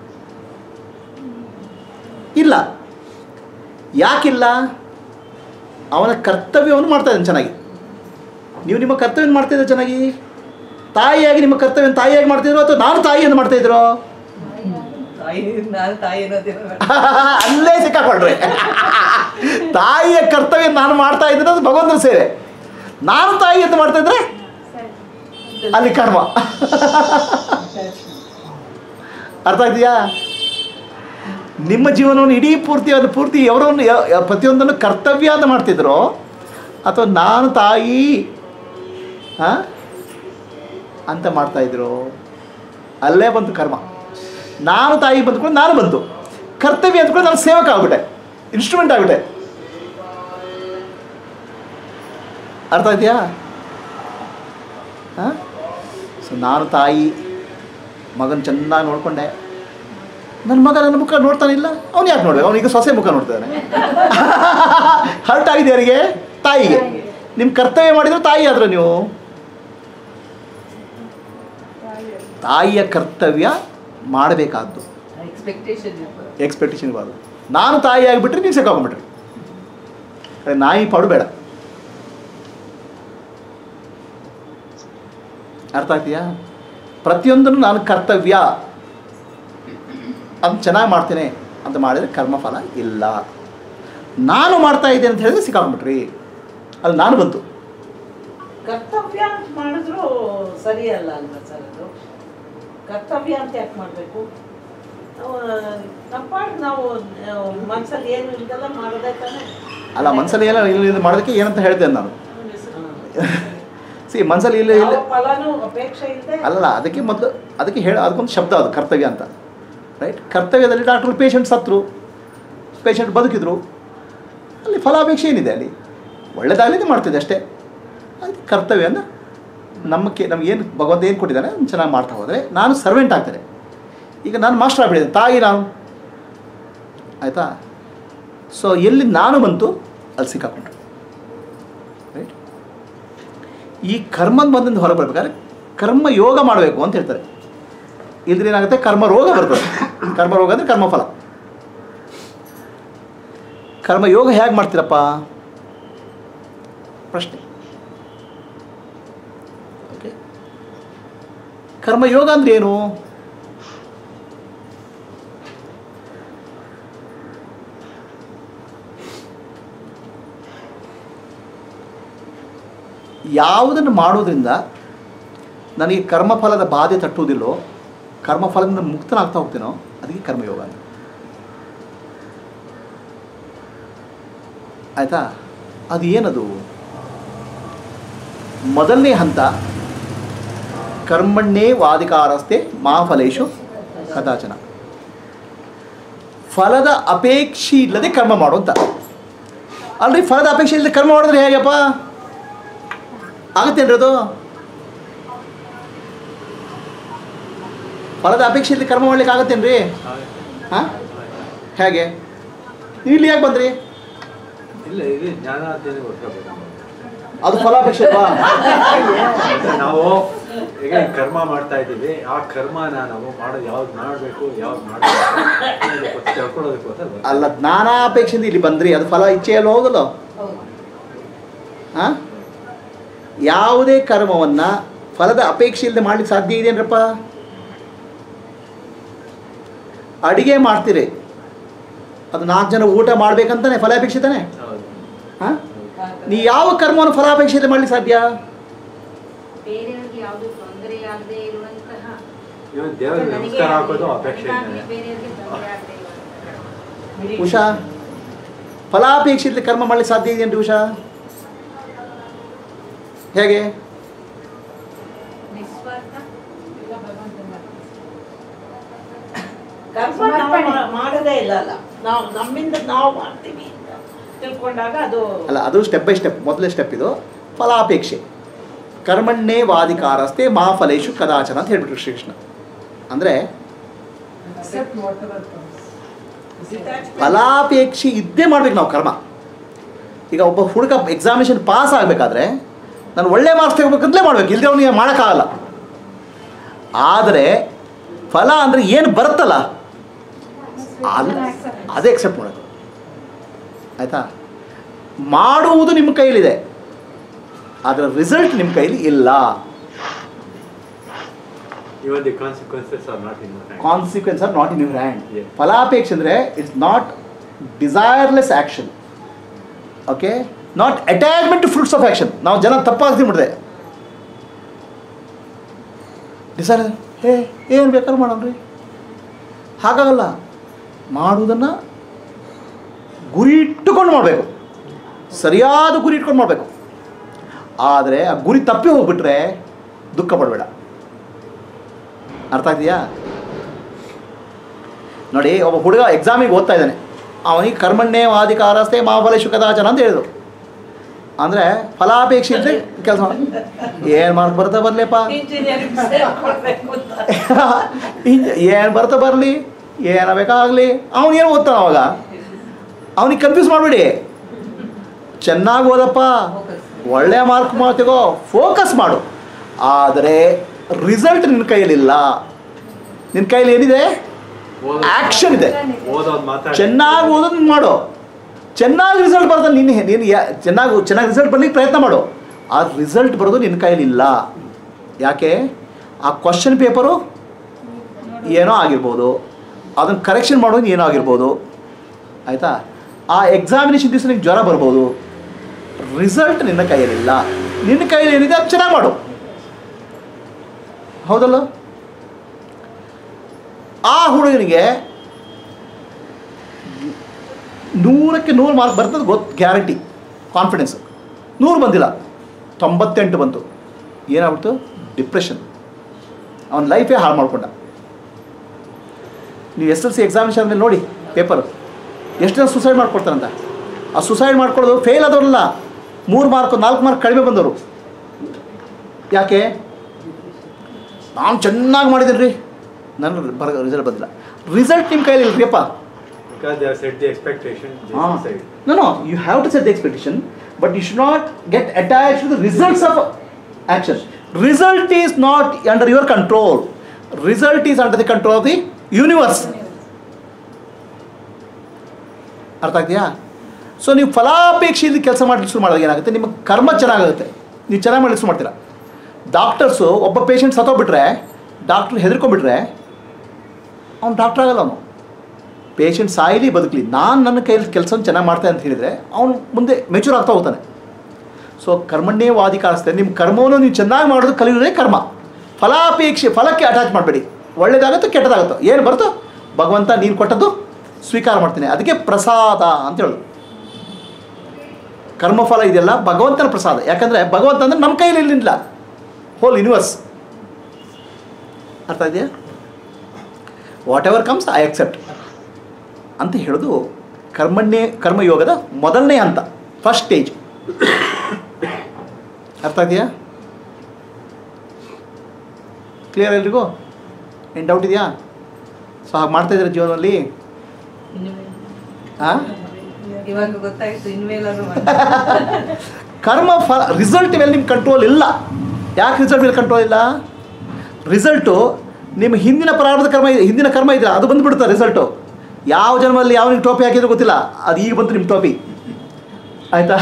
ಇಲ್ಲ. ಯಾಕಿಲ್ಲ? ಅವನ ಕರ್ತವ್ಯವನ್ನು ಮಾಡ್ತಾ ಇದ್ದಾನೆ ಚೆನ್ನಾಗಿ. ನೀವು ನಿಮ್ಮ ಕರ್ತವ್ಯ ಮಾಡ್ತಾಯಿದ್ರೆ ಚೆನ್ನಾಗಿ. ತಾಯಿಯಾಗಿ ನಿಮ್ಮ ಕರ್ತವ್ಯ ತಾಯಿಯಾಗಿ ಮಾಡ್ತಿದ್ರು ಅಥವಾ ನಾನು ತಾಯಿಯನ್ನು ಮಾಡ್ತಾಯಿದ್ರು? ಅಲ್ಲೇ ಸಿಕ್ಕಾಕೊಳ್ರಿ. ತಾಯಿಯ ಕರ್ತವ್ಯ ನಾನು ಮಾಡ್ತಾ ಇದ್ರೆ ಅದು ಭಗವಂತನ ಸೇವೆ. ನಾನು ತಾಯಿ ಅಂತ ಮಾಡ್ತಾ ಇದ್ರೆ ಅಲ್ಲಿ ಕರ್ಮ. ಅರ್ಥ ಆಗ್ತೀಯಾ? ನಿಮ್ಮ ಜೀವನವನ್ನು ಇಡೀ ಪೂರ್ತಿ ಅದು ಪೂರ್ತಿ ಅವರನ್ನು ಪ್ರತಿಯೊಂದನ್ನು ಕರ್ತವ್ಯ ಅಂತ ಮಾಡ್ತಿದ್ರು ಅಥವಾ ನಾನು ತಾಯಿ ಅಂತ ಮಾಡ್ತಾಯಿದ್ರು? ಅಲ್ಲೇ ಬಂತು ಕರ್ಮ. ನಾನು ತಾಯಿ ಬಂದ್ಕೊಂಡು ನಾನು ಬಂತು, ಕರ್ತವ್ಯ ಅಂದ್ಕೊಂಡು ನಾನು ಸೇವಕ ಆಗ್ಬಿಟ್ಟೆ, ಇನ್ಸ್ಟ್ರೂಮೆಂಟ್ ಆಗ್ಬಿಟ್ಟೆ. ಅರ್ಥ ಇದೆಯಾ? ಹಾಂ ಸೊ ನಾನು ತಾಯಿ, ಮಗನ ಚೆನ್ನಾಗಿ ನೋಡಿಕೊಂಡೆ. ನನ್ನ ಮಗ ನನ್ನ ಮುಖ ನೋಡ್ತಾನಿಲ್ಲ, ಅವ್ನು ಯಾಕೆ ನೋಡ್ಬೇಕು? ಅವನಿಗೆ ಸೊಸೆ ಮುಖ ನೋಡ್ತಾನೆ. ಹರ್ಟ್ ಆಗಿದೆ ಯಾರಿಗೆ? ತಾಯಿಗೆ. ನಿಮ್ಮ ಕರ್ತವ್ಯ ಮಾಡಿದ್ರು ತಾಯಿ ಆದ್ರೆ ನೀವು ತಾಯಿಯ ಕರ್ತವ್ಯ ಮಾಡಬೇಕಾದ್ದು. ಎಕ್ಸ್ಪೆಕ್ಟೇಷನ್ ಇರಬಾರ್ದು. ನಾನು ತಾಯಿ ಆಗಿಬಿಟ್ರೆ ನೀವು ಸಿಕ್ಕಾಕೊಂಡ್ಬಿಟ್ರಿ. ಅದೇ ನಾಯಿ ಪಾಡು ಬೇಡ. ಅರ್ಥ ಆಗ್ತೀಯಾ? ಪ್ರತಿಯೊಂದನ್ನು ನಾನು ಕರ್ತವ್ಯ ಅದು ಚೆನ್ನಾಗಿ ಮಾಡ್ತೇನೆ ಅಂತ ಮಾಡಿದರೆ ಕರ್ಮಫಲ ಇಲ್ಲ. ನಾನು ಮಾಡ್ತಾ ಇದ್ದೇನೆ ಅಂತ ಹೇಳಿದ್ರೆ ಸಿಕ್ಕಾಕೊಂಡ್ಬಿಟ್ರಿ. ಅಲ್ಲಿ ನಾನು ಬಂತು. ಕರ್ತವ್ಯ ಅಂತ ಮಾಡಿದ್ರು ಸರಿಯಲ್ಲ ಅಲ್ವಾ ಸರ್? ಅದು ಕರ್ತವ್ಯ ಅಂತ ಯಾಕೆ ಮಾಡಬೇಕು? ನಮ್ಮ ನಾವು ಮನಸ್ಸಲ್ಲಿ ಏನು ಇಲ್ದಲ್ಲ ಮಾಡೋದೇ ತಾನೆ. ಅಲ್ಲ, ಮನಸ್ಸಲ್ಲಿ ಏನೋ ಇಲ್ಲ ಮಾಡೋದಕ್ಕೆ ಏನಂತ ಹೇಳ್ತೇನೆ ನಾನು. ಸಿ ಮನಸ್ಸಲ್ಲಿ ಇಲ್ಲ ಇಲ್ಲ ಅಲ್ಲ, ಅದಕ್ಕೆ ಮೊದಲು ಅದಕ್ಕೆ ಹೇಳ ಅದಕ್ಕೊಂದು ಶಬ್ದ ಅದು ಕರ್ತವ್ಯ ಅಂತ, ರೈಟ್? ಕರ್ತವ್ಯದಲ್ಲಿ ಡಾಕ್ಟ್ರು ಪೇಷಂಟ್ ಸತ್ರು, ಪೇಷಂಟ್ ಬದುಕಿದ್ರು, ಅಲ್ಲಿ ಫಲಾಪೇಕ್ಷೆ ಏನಿದೆ? ಅಲ್ಲಿ ಒಳ್ಳೆದಾಗಲಿದೆ ಮಾಡ್ತಿದ್ದೆ ಅಷ್ಟೇ. ಅದಕ್ಕೆ ಕರ್ತವ್ಯನ ನಮ್ಮಕ್ಕೆ ನಮಗೇನು ಭಗವಂತ ಏನು ಕೊಟ್ಟಿದ್ದಾನೆ ಅದನ್ನು ಚೆನ್ನಾಗಿ ಮಾಡ್ತಾ ಹೋದರೆ ನಾನು ಸರ್ವೆಂಟ್ ಆಗ್ತೇನೆ. ಈಗ ನಾನು ಮಾಸ್ಟರ್ ಆಗಿಬಿಟ್ಟಿದ್ದೆ, ತಾಯಿ ನಾನು, ಆಯಿತಾ? ಸೊ ಎಲ್ಲಿ ನಾನು ಬಂತು ಅಲ್ಲಿ ಸಿಕ್ಕಾಕೊಂಡ್ರು. ರೈಟ್. ಈ ಕರ್ಮದ ಬಂದಿಂದ ಹೊರಗೆ ಬರ್ಬೇಕಾದ್ರೆ ಕರ್ಮ ಯೋಗ ಮಾಡಬೇಕು ಅಂತ ಹೇಳ್ತಾರೆ. ಇದ್ರೆ ಏನಾಗುತ್ತೆ, ಕರ್ಮ ರೋಗ ಬರ್ತದೆ. ಕರ್ಮ ರೋಗ ಅಂದರೆ ಕರ್ಮಫಲ. ಕರ್ಮ ಯೋಗ ಹೇಗೆ ಮಾಡ್ತೀರಪ್ಪ ಪ್ರಶ್ನೆ. ಓಕೆ, ಕರ್ಮಯೋಗ ಅಂದ್ರೆ ಏನು? ಯಾವುದನ್ನು ಮಾಡೋದ್ರಿಂದ ನನಗೆ ಕರ್ಮಫಲದ ಬಾಧೆ ತಟ್ಟುವುದಿಲ್ಲೋ, ಕರ್ಮಫಲದಿಂದ ಮುಕ್ತನಾಗ್ತಾ ಹೋಗ್ತೀನೋ ಅದಕ್ಕೆ ಕರ್ಮಯೋಗ ಅಂತ. ಆಯಿತಾ? ಅದು ಏನದು? ಮೊದಲನೇ ಹಂತ ಕರ್ಮಣ್ಣೇ ವಾದಿಕಾರಸ್ತೆ ಮಾ ಫಲೇಶು ಕದಾಚನ. ಫಲದ ಅಪೇಕ್ಷೆ ಇಲ್ಲದೆ ಕರ್ಮ ಮಾಡು ಅಂತ. ಅಲ್ರಿ, ಫಲದ ಅಪೇಕ್ಷೆ ಇಲ್ಲದೆ ಕರ್ಮ ಮಾಡಿದ್ರೆ ಹೇಗಪ್ಪ ಆಗುತ್ತೇನ್ರಿ ಅದು? ಫಲದ ಅಪೇಕ್ಷೆ ಇಲ್ಲದೆ ಕರ್ಮ ಮಾಡ್ಲಿಕ್ಕೆ ಆಗುತ್ತೇನ್ರಿ? ಹಾಂ, ಹೇಗೆ? ಇಲ್ಲಿ ಯಾಕೆ ಬಂದ್ರಿ? ಇಲ್ಲ, ಇದು ಜ್ಞಾನಾರ್ಜನೆ ಗೊತ್ತಾಗಬೇಕು. ಅದು ಫಲಾಪೇಕ್ಷೆ ಅಲ್ವಾ? ನಾವು ಈಗ ಕರ್ಮ ಮಾಡ್ತಾ ಇದ್ದೀವಿ, ಆ ಕರ್ಮನ ನಾವು ಮಾಡೋದು ಯಾವ್ದು ಮಾಡಬೇಕು ಯಾವ್ದು ಮಾಡಬೇಕು ತಿಳ್ಕೊಳ್ಳೋದಕ್ಕೋಸ್ಕರ. ಅಲ್ಲ, ಜ್ಞಾನಾಪೇಕ್ಷೆಯಿಂದ ಇಲ್ಲಿ ಬಂದ್ರಿ, ಅದು ಫಲ ಇಚ್ಛೆ ಅಲ್ವ? ಹೌದಲ್ಲ? ಹಾಂ, ಯಾವುದೇ ಕರ್ಮವನ್ನು ಫಲದ ಅಪೇಕ್ಷೆ ಇಲ್ಲದೆ ಮಾಡ್ಲಿಕ್ಕೆ ಸಾಧ್ಯ ಇದೆಯೇನ್ರಪ್ಪ? ಅಡಿಗೆ ಮಾಡ್ತೀರಿ, ಅದು ನಾಲ್ಕು ಜನ ಊಟ ಮಾಡ್ಬೇಕಂತಾನೆ ಫಲಾಪೇಕ್ಷೆ ತಾನೆ. ಹಾಂ, ನೀ ಯಾವ ಕರ್ಮವನ್ನು ಫಲಾಪೇಕ್ಷೆಯಲ್ಲಿ ಮಾಡ್ಲಿಕ್ಕೆ ಸಾಧ್ಯ? ಬೇರೆಯವರಿಗೆ ಯಾವುದು ತೊಂದರೆ ಆಗದೆ ಇರುವಂತಹ ದೇವರಿಗೆ ನಮಸ್ಕಾರ ಹಾಕೋದು ಅಪೇಕ್ಷೆ. ಬೇರೆಯವರಿಗೆ ತೊಂದರೆ ಆಗದೆ ಇರುವಂತಹ ಉಷಾ, ಫಲಾಪೇಕ್ಷೆಯಲ್ಲಿ ಕರ್ಮ ಮಾಡ್ಲಿಕ್ಕೆ ಸಾಧ್ಯ ಇದೆಯೇನ್ರಿ ಉಷಾ? ಹೇಗೆ? ನಿಸ್ವಾರ್ಥ ಕರ್ಮ ನಾವು ಮಾಡೋದೇ ಇಲ್ಲ ಅಲ್ಲ, ನಾವು ನಮ್ಮಿಂದ ನಾವು ಮಾಡ್ತೀವಿ ಅಂತ ತಿಳ್ಕೊಂಡಾಗ ಅದು ಅಲ್ಲ, ಅದು ಸ್ಟೆಪ್ ಬೈ ಸ್ಟೆಪ್. ಮೊದಲೇ ಸ್ಟೆಪ್ ಇದು ಫಲಾಪೇಕ್ಷೆ. ಕರ್ಮಣ್ಣೇ ವಾದಿಕಾರಸ್ತೆ ಮಾ ಫಲೇಶು ಕದಾಚನ ಅಂತ ಹೇಳ್ಬಿಟ್ರು ಶ್ರೀಕೃಷ್ಣ. ಅಂದರೆ ಫಲಾಪೇಕ್ಷೆ ಇದ್ದೇ ಮಾಡ್ಬೇಕು ನಾವು ಕರ್ಮ. ಈಗ ಒಬ್ಬ ಹುಡುಗ ಎಕ್ಸಾಮಿನೇಷನ್ ಪಾಸ್ ಆಗಬೇಕಾದ್ರೆ ನಾನು ಒಳ್ಳೆ ಮಾರ್ಕ್ಸ್ ತೆಗೋಬೇಕಂತಲೇ ಮಾಡ್ಬೇಕು, ಇಲ್ಲದೆ ಅವನಿಗೆ ಮಾಡೋಕ್ಕಾಗಲ್ಲ. ಆದರೆ ಫಲ ಅಂದರೆ ಏನು ಬರುತ್ತಲ್ಲ ಅದು ಅದೇ ಎಕ್ಸೆಪ್ಟ್ ಮಾಡೋದು. ಆಯಿತಾ? ಮಾಡುವುದು ನಿಮ್ಮ ಕೈಲಿದೆ, ಅದರ ರಿಸಲ್ಟ್ ನಿಮ್ಮ ಕೈಲಿ ಇಲ್ಲ. Consequences are not in your hand. ಫಲಾಪೇಕ್ಷೆ ಅಂದರೆ it's not desireless action. Okay, not attachment to fruits of action. ನಾವು ಜನ ತಪ್ಪಾಗ್ತೀವಿ ಬಿಡ್ದೆ. ಡಿಸೈರ್ ಹೇ ಏನು ಬೇಕಾದ್ರೂ ಮಾಡೋಣ್ರಿ, ಹಾಗಾಗಲ್ಲ. ಮಾಡುವುದನ್ನು ಗುರಿ ಇಟ್ಟುಕೊಂಡು ಮಾಡಬೇಕು, ಸರಿಯಾದ ಗುರಿ ಇಟ್ಕೊಂಡು ಮಾಡಬೇಕು. ಆದರೆ ಆ ಗುರಿ ತಪ್ಪಿ ಹೋಗ್ಬಿಟ್ರೆ ದುಃಖ ಪಡಬೇಡ. ಅರ್ಥ ಆಗ್ತೀಯಾ? ನೋಡಿ, ಒಬ್ಬ ಹುಡುಗ ಎಕ್ಸಾಮಿಗೆ ಓದ್ತಾ ಇದ್ದಾನೆ, ಅವನಿಗೆ ಕರ್ಮಣ್ಣೇ ವಾದಿಕಾರಸ್ತೆ ಮಾ ಫಲೇಶು ಕದಾಚನ ಅಂತ ಹೇಳಿದ್ರು. ಅಂದರೆ ಫಲಾಪೇಕ್ಷೆ ಇದ್ದರೆ ಕೆಲಸ ಮಾಡಿ ಏನು ಮಾರ್ಕ್ ಬರ್ತಾ ಬರಲಿಪ್ಪ, ಏನು ಬರ್ತಾ ಬರಲಿ, ಏನು ಬೇಕಾಗಲಿ, ಅವನೇನು ಓದ್ತಾನ. ಅವಾಗ ಅವನಿಗೆ ಕನ್ಫ್ಯೂಸ್ ಮಾಡಬೇಡಿ, ಚೆನ್ನಾಗಿ ಓದಪ್ಪ, ಒಳ್ಳೆಯ ಮಾರ್ಕ್ ಮಾಡ್ತೀಗೋ, ಫೋಕಸ್ ಮಾಡು. ಆದರೆ ರಿಸಲ್ಟ್ ನಿನ್ನ ಕೈಯಲ್ಲಿಲ್ಲ. ನಿನ್ನ ಕೈಯಲ್ಲಿ ಏನಿದೆ? ಆ್ಯಕ್ಷನ್ ಇದೆ. ಚೆನ್ನಾಗಿ ಓದೋದು ಮಾಡು, ಚೆನ್ನಾಗಿ ರಿಸಲ್ಟ್ ಬರ್ತದೆ. ನಿನ್ನ ನೀನು ಚೆನ್ನಾಗಿ ಚೆನ್ನಾಗಿ ರಿಸಲ್ಟ್ ಬರ್ಲಿಕ್ಕೆ ಪ್ರಯತ್ನ ಮಾಡು. ಆ ರಿಸಲ್ಟ್ ಬರೋದು ನಿನ್ನ ಕೈಯಲ್ಲಿಲ್ಲ. ಯಾಕೆ? ಆ ಕ್ವಶನ್ ಪೇಪರು ಏನೋ ಆಗಿರ್ಬೋದು, ಅದನ್ನು ಕರೆಕ್ಷನ್ ಮಾಡೋದು ಏನೋ ಆಗಿರ್ಬೋದು. ಆಯಿತಾ? ಆ ಎಕ್ಸಾಮಿನೇಷನ್ ದಿವಸ ನಿಂಗೆ ಜ್ವರ ಬರ್ಬೋದು. ರಿಸಲ್ಟ್ ನಿನ್ನ ಕೈಯಲ್ಲಿಲ್ಲ. ನಿನ್ನ ಕೈಯಲ್ಲಿ ಏನಿದೆ ಅದು ಚೆನ್ನಾಗಿ ಮಾಡು. ಹೌದಲ್ಲ? ಆ ಹುಡುಗನಿಗೆ ನೂರಕ್ಕೆ ನೂರು ಮಾರ್ಕ್ ಬರ್ತದೆ ಗೊತ್ತು, ಗ್ಯಾರಂಟಿ, ಕಾನ್ಫಿಡೆನ್ಸು. ನೂರು ಬಂದಿಲ್ಲ, ತೊಂಬತ್ತೆಂಟು ಬಂತು. ಏನಾಗ್ಬಿಡ್ತು? ಡಿಪ್ರೆಷನ್. ಅವನ ಲೈಫೇ ಹಾಳು ಮಾಡ್ಕೊಂಡ. ನೀವು ಎಸ್ ಎಲ್ ಸಿ ಎಕ್ಸಾಮಿನೇಷನ್ ಮೇಲೆ ನೋಡಿ ಪೇಪರು, ಎಷ್ಟು ಜನ ಸುಸೈಡ್ ಮಾಡ್ಕೊಡ್ತಾರಂತ. ಆ ಸುಸೈಡ್ ಮಾಡ್ಕೊಳ್ಳೋದು ಫೇಲ್ ಆದವ್ರಲ್ಲ, ಮೂರು ಮಾರ್ಕ್ ನಾಲ್ಕು ಮಾರ್ಕ್ ಕಡಿಮೆ ಬಂದವರು. ಯಾಕೆ? ನಾನು ಚೆನ್ನಾಗಿ ಮಾಡಿದ್ದೀನಿ ರೀ, ನನ್ನ ಬರ ರಿಸಲ್ಟ್ ಬಂದಿಲ್ಲ. ರಿಸಲ್ಟ್ ನಿಮ್ಮ ಕೈಯಲ್ಲಿ ಇಲ್ರಿಯಪ್ಪ. Because they have set the expectation, they Ah. decide. No, no, you have to set the expectation, but you should not get attached to the results of action. Result is not under your control. Result is under the control of the universe. ಅರ್ಥ ಆಗ್ತೀಯಾ? So ನೀವು ಫಲಾಪೇಕ್ಷೆಯಲ್ಲಿ ಕೆಲಸ ಮಾಡಲಿಕ್ಕೆ ಶುರು ಮಾಡಿದಾಗ ಏನಾಗುತ್ತೆ, ನಿಮ್ಮ ಕರ್ಮ ಚೆನ್ನಾಗುತ್ತೆ, ನೀವು ಚೆನ್ನಾಗಿ ಮಾಡಲಿಕ್ಕೆ ಶುರು ಮಾಡ್ತೀರಾ. ಡಾಕ್ಟರ್ಸು ಒಬ್ಬ ಪೇಷಂಟ್ ಸತ್ತೋಗ್ಬಿಟ್ರೆ ಡಾಕ್ಟ್ರ್ ಹೆದರ್ಕೊಂಡ್ಬಿಟ್ರೆ ಅವ್ನು ಡಾಕ್ಟ್ರ್ ಆಗಲ್ಲ. ಅವನು ಪೇಷಂಟ್ ಸಾಯಲಿ ಬದುಕಲಿ, ನಾನು ನನ್ನ ಕೈಯಲ್ಲಿ ಕೆಲಸವನ್ನು ಚೆನ್ನಾಗಿ ಮಾಡ್ತೇನೆ ಅಂತ ಹೇಳಿದರೆ ಅವನು ಮುಂದೆ ಮೆಚೂರ್ ಆಗ್ತಾ ಹೋಗ್ತಾನೆ. ಸೊ ಕರ್ಮಣ್ಯವಾದಿ ಕಾಣಿಸ್ತೇನೆ. ನಿಮ್ಮ ಕರ್ಮವನ್ನು ನೀವು ಚೆನ್ನಾಗಿ ಮಾಡೋದು ಕಲಿಯೋದೇ ಕರ್ಮ. ಫಲಾಪೇಕ್ಷೆ, ಫಲಕ್ಕೆ ಅಟ್ಯಾಚ್ ಮಾಡಬೇಡಿ. ಒಳ್ಳೇದಾಗುತ್ತೋ ಕೆಟ್ಟದಾಗುತ್ತೋ ಏನು ಬರುತ್ತೋ ಭಗವಂತ ನೀನು ಕೊಟ್ಟದ್ದು ಸ್ವೀಕಾರ ಮಾಡ್ತೀನಿ. ಅದಕ್ಕೆ ಪ್ರಸಾದ ಅಂತ ಹೇಳೋದು. ಕರ್ಮಫಲ ಇದೆಲ್ಲ ಭಗವಂತನ ಪ್ರಸಾದ. ಯಾಕಂದರೆ ಭಗವಂತ ಅಂದರೆ ನಮ್ಮ ಕೈಯಲ್ಲಿ ಇಲ್ಲ, ಹೋಲ್ ಯೂನಿವರ್ಸ್. ಅರ್ಥ ಇದೆಯಾ? Whatever comes I accept ಅಂತ ಹೇಳೋದು ಕರ್ಮಣ್ಯ ಕರ್ಮಯೋಗದ ಮೊದಲನೇ ಹಂತ, ಫಸ್ಟ್ ಸ್ಟೇಜ್. ಅರ್ಥ ಇದೆಯಾ? ಕ್ಲಿಯರ್ ಎಲ್ರಿಗೂ? ಏನು ಡೌಟ್ ಇದೆಯಾ? ಸೊ ಹಾಗೆ ಮಾಡ್ತಾಯಿದ್ದೀರಾ ಜೀವನದಲ್ಲಿ? ಹಾಂ, ಇವಾಗ ಗೊತ್ತಾಯ್ತು. ಇನ್ಮೇಲಾದ್ರೂ ಕರ್ಮ ಫಲ ರಿಸಲ್ಟ್ ಮೇಲೆ ನಿಮ್ಮ ಕಂಟ್ರೋಲ್ ಇಲ್ಲ. ಯಾಕೆ ರಿಸಲ್ಟ್ ಮೇಲೆ ಕಂಟ್ರೋಲ್ ಇಲ್ಲ? ರಿಸಲ್ಟು ನಿಮ್ಮ ಹಿಂದಿನ ಪ್ರಾರಂಭದ ಕರ್ಮ ಇದೆ, ಹಿಂದಿನ ಕರ್ಮ ಇದೆ, ಅದು ಬಂದುಬಿಡುತ್ತೆ ರಿಸಲ್ಟು. ಯಾವ ಜನ್ಮದಲ್ಲಿ ಯಾವ ನೀವು ಟೋಪಿ ಹಾಕಿದ್ರು ಗೊತ್ತಿಲ್ಲ, ಅದು ಈಗ ಬಂತು ನಿಮ್ಮ ಟೋಪಿ. ಆಯಿತಾ?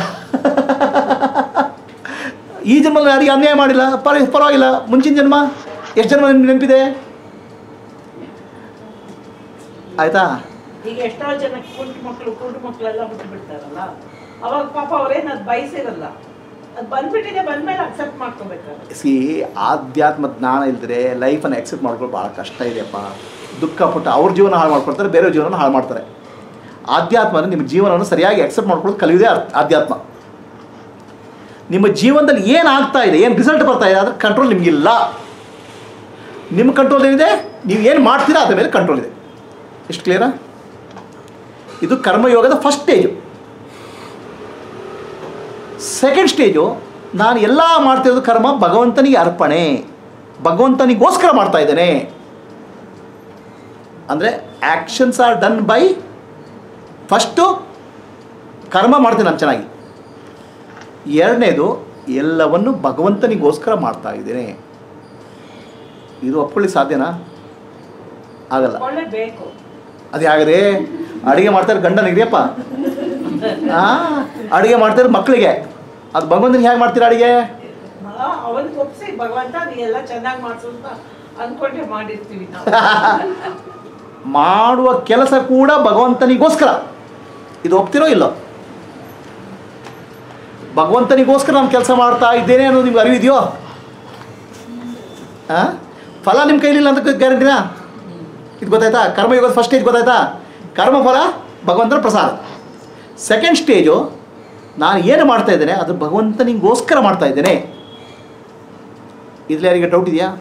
ಈ ಜನ್ಮದಲ್ಲಿ ಯಾರಿಗೆ ಅನ್ಯಾಯ ಮಾಡಿಲ್ಲ, ಪರ ಪರವಾಗಿಲ್ಲ. ಮುಂಚಿನ ಜನ್ಮ ಎಷ್ಟು ಜನ್ಮ ನಿಮ್ಗೆ ನೆನಪಿದೆ? ಆಯಿತಾ? ಈಗ ಎಷ್ಟೋ ಜನ ಕುಂಟು ಮಕ್ಕಳು ಕುಂಟು ಮಕ್ಕಳೆಲ್ಲ ಹುಟ್ಟು ಬಿಡ್ತಾರಲ್ಲ, ಅವಾಗ ಪಾಪ ಅವ್ರೇನು ಅದು ಬಯಸಿರಲ್ಲ, ಅದು ಬಂದ್ಬಿಟ್ಟಿದೆ, ಬಂದ್ಮೇಲೆ ಅಕ್ಸೆಪ್ಟ್ ಮಾಡ್ಕೋಬೇಕಾದ್ರೆ. ಸಿ ಆಧ್ಯಾತ್ಮ ಜ್ಞಾನ ಇಲ್ಲದ್ರೆ ಲೈಫನ್ನು ಆಕ್ಸೆಪ್ಟ್ ಮಾಡ್ಕೊಳ್ಳೋದು ಭಾಳ ಕಷ್ಟ ಇದೆಯಪ್ಪ. ದುಃಖ ಪುಟ್ಟ ಅವ್ರ ಜೀವನ ಹಾಳು ಮಾಡ್ಕೊಳ್ತಾರೆ, ಬೇರೆ ಜೀವನ ಹಾಳು ಮಾಡ್ತಾರೆ. ಆಧ್ಯಾತ್ಮ ಅಂದರೆ ನಿಮ್ಮ ಜೀವನವನ್ನು ಸರಿಯಾಗಿ ಆಕ್ಸೆಪ್ಟ್ ಮಾಡ್ಕೊಳ್ಳೋದು ಕಲಿಯೋದೇ ಆಧ್ಯಾತ್ಮ. ನಿಮ್ಮ ಜೀವನದಲ್ಲಿ ಏನು ಆಗ್ತಾ ಇದೆ, ಏನು ರಿಸಲ್ಟ್ ಬರ್ತಾ ಇದೆ, ಅದ್ರ ಕಂಟ್ರೋಲ್ ನಿಮಗಿಲ್ಲ. ನಿಮ್ಮ ಕಂಟ್ರೋಲ್ ಏನಿದೆ, ನೀವು ಏನು ಮಾಡ್ತೀರಾ ಅದ್ರ ಮೇಲೆ ಕಂಟ್ರೋಲ್ ಇದೆ. ಎಷ್ಟು ಕ್ಲಿಯರಾ? ಇದು ಕರ್ಮಯೋಗದ ಫಸ್ಟ್ ಸ್ಟೇಜು. ಸೆಕೆಂಡ್ ಸ್ಟೇಜು, ನಾನು ಎಲ್ಲ ಮಾಡ್ತಿರೋದು ಕರ್ಮ ಭಗವಂತನಿಗೆ ಅರ್ಪಣೆ, ಭಗವಂತನಿಗೋಸ್ಕರ ಮಾಡ್ತಾ ಇದ್ದೇನೆ. ಅಂದರೆ actions are done by, first ಕರ್ಮ ಮಾಡ್ತೀನಿ ನಾನು ಚೆನ್ನಾಗಿ, ಎರಡನೇದು ಎಲ್ಲವನ್ನು ಭಗವಂತನಿಗೋಸ್ಕರ ಮಾಡ್ತಾ ಇದ್ದೇನೆ. ಇದು ಒಪ್ಕೊಳ್ಳಿಕ್ಕೆ ಸಾಧ್ಯನಾ? ಆಗಲ್ಲ. ಬೇಕು ಅದು ಯಾಗ್ರೆ ಅಡುಗೆ ಮಾಡ್ತಾರೆ ಗಂಡನಿಗ್ರಿಯಪ್ಪ, ಹಾಂ ಅಡುಗೆ ಮಾಡ್ತಾರೆ ಮಕ್ಕಳಿಗೆ, ಅದು ಭಗವಂತನಿಗೆ ಹೇಗೆ ಮಾಡ್ತೀರಾ ಅಡುಗೆ? ಅವನಿಗೆ ಒಪ್ಸಿ ಭಗವಂತ ನೀ ಎಲ್ಲ ಚೆನ್ನಾಗಿ ಮಾಡಿಸು ಅಂತ ಅಂದ್ಕೊಂಡೆ ಮಾಡಿರ್ತೀವಿ ನಾವು. ಮಾಡುವ ಕೆಲಸ ಕೂಡ ಭಗವಂತನಿಗೋಸ್ಕರ. ಇದು ಒಪ್ತಿರೋ ಇಲ್ಲೋ? ಭಗವಂತನಿಗೋಸ್ಕರ ನಾನು ಕೆಲಸ ಮಾಡ್ತಾ ಇದ್ದೇನೆ ಅನ್ನೋದು ನಿಮ್ಗೆ ಅರಿವಿದೆಯೋ? ಹಾಂ, ಫಲ ನಿಮ್ಮ ಕೈಲಿಲ್ಲ ಅಂತ ಗ್ಯಾರಂಟಿನಾ? ಇದು ಗೊತ್ತಾಯ್ತಾ? ಕರ್ಮಯೋಗದ ಫಸ್ಟ್ ಸ್ಟೇಜ್ ಗೊತ್ತಾಯ್ತಾ? ಕರ್ಮಫಲ ಭಗವಂತನ ಪ್ರಸಾದ. ಸೆಕೆಂಡ್ ಸ್ಟೇಜು, ನಾನು ಏನು ಮಾಡ್ತಾ ಇದ್ದೇನೆ ಅದು ಭಗವಂತನಿಗೋಸ್ಕರ ಮಾಡ್ತಾ ಇದ್ದೇನೆ. ಇದ್ರಲ್ಲಿ ಯಾರಿಗೆ ಡೌಟ್ ಇದೆಯಾ?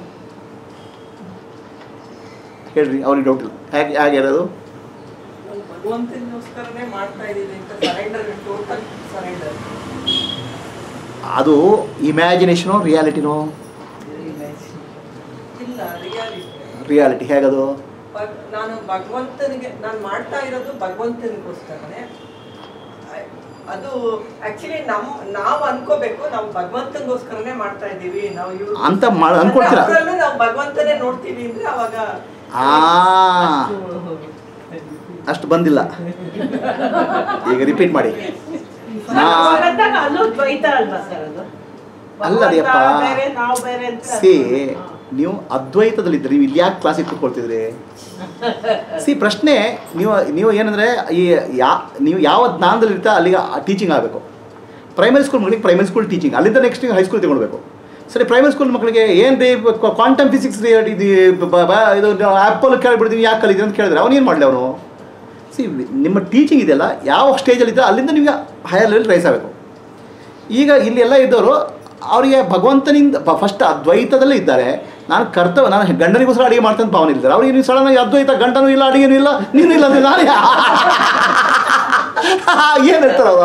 ಹೇಳ್ರಿ, ಅವ್ರಿಗೆ ಡೌಟ್ ಇಲ್ಲ. ಹೇಗೆ ಹೇಗೆ ಹೇಳೋದು? ಭಗವಂತನಿಗೋಸ್ಕರನೇ ಮಾಡ್ತಾ ಇದ್ದೀನಿ ಅಂತ ಸರೆಂಡರ್, ಟೋಟಲ್ ಸರೆಂಡರ್. ಅದು ಇಮ್ಯಾಜಿನೇಷನೋ ರಿಯಾಲಿಟಿನೋ? ಇಲ್ಲ, ರಿಯಾಲಿಟಿ. ರಿಯಾಲಿಟಿ ಹೇಗದು? ನಾನು ಭಗವಂತನಿಗೆ ನಾನು ಮಾಡ್ತಾ ಇರೋದು ಭಗವಂತನಿಗೋಸ್ಕರನೇ. ಅದು ಆಕ್ಚುಲಿ ನಮ್ ನಾವು ಅನ್ಕೋಬೇಕು ನಾವು ಭಗವಂತನಿಗೋಸ್ಕರನೇ ಮಾಡ್ತಾ ಇದ್ದೀವಿ ನಾವು ಇವ್ರು ಅಂತ ಅನ್ಕೊಡ್ತೀರಾ? ನಾವು ಭಗವಂತನೇ ನೋಡ್ತೀವಿ ಅಂದ್ರೆ ಅವಾಗ ಆ ಅಷ್ಟು ಬಂದಿಲ್ಲ. ಈಗ ರಿಪೀಟ್ ಮಾಡಿ. ಅಲ್ಲೂ ದ್ವೈತ ಅಲ್ವಾ ಸರ್ ಅದು? ಅಲ್ಲದಪ್ಪ, ಬೇರೆ ನಾವು ಬೇರೆ ಅಂತ. ಸಿ ನೀವು ಅದ್ವೈತದಲ್ಲಿದ್ದರೆ ನೀವು ಇಲ್ಲಿ ಯಾಕೆ ಕ್ಲಾಸಿಗೆ ಕೂತ್ಕೊಳ್ತಿದ್ರಿ? ಸಿ ಪ್ರಶ್ನೆ, ನೀವು ನೀವು ಏನಂದರೆ ಈ ಯಾ ನೀವು ಯಾವ ಜ್ಞಾನದಲ್ಲಿ ಇರ್ತಾ ಅಲ್ಲಿಗೆ ಟೀಚಿಂಗ್ ಆಗಬೇಕು. ಪ್ರೈಮರಿ ಸ್ಕೂಲ್ ಮಕ್ಕಳಿಗೆ ಪ್ರೈಮರಿ ಸ್ಕೂಲ್ ಟೀಚಿಂಗ್, ಅಲ್ಲಿಂದ ನೆಕ್ಸ್ಟ್ ಹೈಸ್ಕೂಲ್ ತಗೊಳ್ಬೇಕು. ಸರಿ, ಪ್ರೈಮರಿ ಸ್ಕೂಲ್ ಮಕ್ಕಳಿಗೆ ಏನು ರೀ ಕ್ವಾಂಟಮ್ ಫಿಸಿಕ್ಸ್ ರೀ ಇದು ಇದು ಆ್ಯಪಲ್ ಕೇಳಿಬಿಡ್ತೀನಿ, ಯಾಕೆ ಕಲಿತೀನಿ ಅಂತ ಕೇಳಿದ್ರೆ ಅವನು ಏನು ಮಾಡಲಿ ಅವನು? ಸಿ ನಿಮ್ಮ ಟೀಚಿಂಗ್ ಇದೆಯಲ್ಲ ಯಾವ ಸ್ಟೇಜಲ್ಲಿದ್ದರೆ ಅಲ್ಲಿಂದ ನಿಮಗೆ ಹೈಯರ್ ಲೆವೆಲ್ ರೈಸ್ ಆಗಬೇಕು. ಈಗ ಇಲ್ಲಿ ಎಲ್ಲ ಇದ್ದವರು ಅವರಿಗೆ ಭಗವಂತನಿಂದ ಫಸ್ಟ್ ಅದ್ವೈತದಲ್ಲೇ ಇದ್ದಾರೆ. ನಾನು ಕರ್ತವ್ಯ, ನಾನು ಗಂಡನಿಗೋಸ್ಕರ ಅಡುಗೆ ಮಾಡ್ತೇನೆ ಅಂತ ಭಾವನೆ ಇದ್ದಾರೆ. ಅವ್ರಿಗೆ ನೀವು ಸಡನ್ನಾಗಿ ಅದ್ವೈತ, ಗಂಡನೂ ಇಲ್ಲ ಅಡುಗೆನೂ ಇಲ್ಲ ನೀನು ಇಲ್ಲ ಅಂದರೆ ನಾನು ಏನು ಹೇಳ್ತಾರೆ ಅವರು?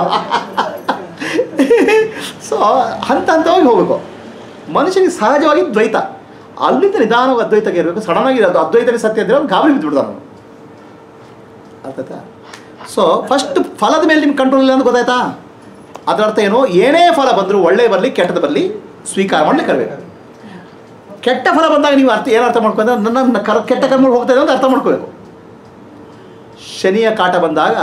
ಸೊ ಹಂತ ಹಂತವಾಗಿ ಹೋಗಬೇಕು. ಮನುಷ್ಯನಿಗೆ ಸಹಜವಾಗಿ ದ್ವೈತ, ಅಲ್ಲಿಂದ ನಿಧಾನವಾಗಿ ಅದ್ವೈತಕ್ಕೆ ಇರಬೇಕು. ಸಡನ್ನಾಗಿ ಅದು ಅದ್ವೈತಕ್ಕೆ ಸತ್ಯ ಇದ್ದರೆ ಅವ್ನು ಗಾಬರಿ ಬಿದ್ದುಬಿಡ್ತಾನೆ. ಅರ್ಥಾಯ್ತಾ? ಸೊ ಫಸ್ಟ್ ಫಲದ ಮೇಲೆ ನಿಮ್ಗೆ ಕಂಟ್ರೋಲ್ ಇಲ್ಲ ಅಂತ ಗೊತ್ತಾಯ್ತಾ? ಅದರ ಅರ್ಥ ಏನು? ಏನೇ ಫಲ ಬಂದರೂ ಒಳ್ಳೆ ಬರಲಿ ಕೆಟ್ಟದ್ದು ಬರಲಿ ಸ್ವೀಕಾರ ಮಾಡಲಿಕ್ಕೆ ಕರಬೇಕು. ಕೆಟ್ಟ ಫಲ ಬಂದಾಗ ನೀವು ಅರ್ಥ ಏನು ಅರ್ಥ ಮಾಡ್ಕೊಂಡ್ರೆ ನನ್ನ ಕರ್ ಕೆಟ್ಟ ಕರ್ಮ ಹೋಗ್ತಾ ಇದೆ ಅಂತ ಅರ್ಥ ಮಾಡ್ಕೋಬೇಕು. ಶನಿಯ ಕಾಟ ಬಂದಾಗ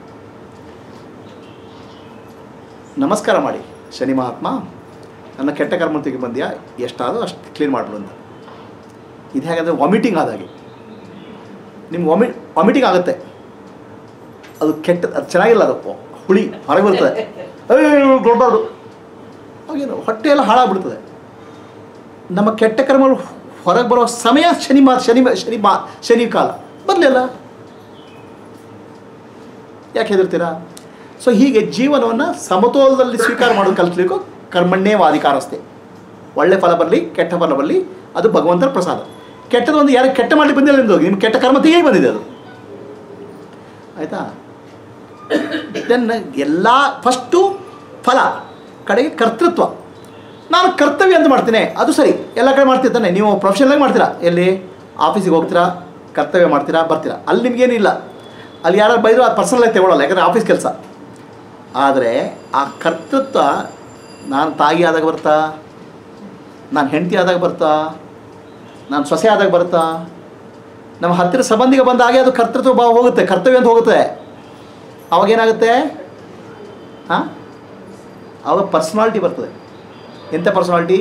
ನಮಸ್ಕಾರ ಮಾಡಿ, ಶನಿ ಮಹಾತ್ಮ ನನ್ನ ಕೆಟ್ಟ ಕರ್ಮ ತೆಗೆ ಬಂದ್ಯಾ, ಎಷ್ಟಾದರೂ ಅಷ್ಟು ಕ್ಲೀನ್ ಮಾಡ್ಬಿಡು ಅಂತ. ಇದು ಹೇಗಂದರೆ ವಾಮಿಟಿಂಗ್ ಆದಾಗೆ, ನಿಮ್ಗೆ ವಾಮಿ ವಾಮಿಟಿಂಗ್ ಆಗುತ್ತೆ. ಅದು ಕೆಟ್ಟ, ಅದು ಚೆನ್ನಾಗಿಲ್ಲ, ಅದು ಹುಳಿ ಹೊರಗೆ ಬರ್ತದೆ, ದೊಡ್ಡದು ಹಾಗೇನು ಹೊಟ್ಟೆ ಎಲ್ಲ ಹಾಳಾಗ್ಬಿಡ್ತದೆ. ನಮ್ಮ ಕೆಟ್ಟ ಕರ್ಮಗಳು ಹೊರಗೆ ಬರೋ ಸಮಯ ಶನಿ ಮಾ ಶನಿ ಶನಿ ಮಾ ಶನಿ ಕಾಲ ಬರಲಿಲ್ಲ. ಯಾಕೆ ಹೆದರ್ತೀರಾ? ಸೊ ಹೀಗೆ ಜೀವನವನ್ನು ಸಮತೋಲದಲ್ಲಿ ಸ್ವೀಕಾರ ಮಾಡೋದು ಕಲಿಸ್ಲಿಕ್ಕೂ ಕರ್ಮಣ್ಯೇವಾಧಿಕಾರಸ್ಥೆ. ಒಳ್ಳೆ ಫಲ ಬರಲಿ ಕೆಟ್ಟ ಫಲ ಬರಲಿ ಅದು ಭಗವಂತನ ಪ್ರಸಾದ. ಕೆಟ್ಟದ್ದು ಒಂದು ಯಾರಿಗೆ ಕೆಟ್ಟ ಮಾಡಲಿಕ್ಕೆ ಬಂದಿಲ್ಲ ನಿಮ್ದು, ನಿಮ್ಮ ಕೆಟ್ಟ ಕರ್ಮ ತೆಗೆ ಬಂದಿದೆ ಅದು, ಆಯಿತಾ? ದೆನ್ ಎಲ್ಲ ಫಸ್ಟು ಫಲ, ಕಡೆಗೆ ಕರ್ತೃತ್ವ. ನಾನು ಕರ್ತವ್ಯ ಅಂತ ಮಾಡ್ತೀನಿ, ಅದು ಸರಿ, ಎಲ್ಲ ಕಡೆ ಮಾಡ್ತಿರ್ತಾನೆ. ನೀವು ಪ್ರೊಫೆಷನಲಾಗಿ ಮಾಡ್ತೀರಾ, ಎಲ್ಲಿ ಆಫೀಸಿಗೆ ಹೋಗ್ತೀರಾ, ಕರ್ತವ್ಯ ಮಾಡ್ತೀರಾ, ಬರ್ತೀರಾ, ಅಲ್ಲಿ ನಿಮಗೇನಿಲ್ಲ, ಅಲ್ಲಿ ಯಾರು ಬೈದರೂ ಅದು ಪರ್ಸನಲಾಗಿ ತಗೊಳ್ಳಲ್ಲ, ಯಾಕಂದರೆ ಆಫೀಸ್ ಕೆಲಸ. ಆದರೆ ಆ ಕರ್ತೃತ್ವ ನಾನು ತಾಯಿ ಆದಾಗ ಬರ್ತಾ, ನಾನು ಹೆಂಡತಿ ಆದಾಗ ಬರ್ತಾ, ನಾನು ಸೊಸೆ ಆದಾಗ ಬರ್ತಾ, ನಮ್ಮ ಹತ್ತಿರ ಸಂಬಂಧಿಗೆ ಬಂದಾಗೆ ಅದು ಕರ್ತೃತ್ವ ಭಾವ ಹೋಗುತ್ತೆ, ಕರ್ತವ್ಯ ಅಂತ ಹೋಗುತ್ತೆ. ಅವಾಗೇನಾಗುತ್ತೆ? ಹಾಂ, ಆವಾಗ ಪರ್ಸ್ನಾಲಿಟಿ ಬರ್ತದೆ. ಎಂಥ ಪರ್ಸ್ನಾಲಿಟಿ?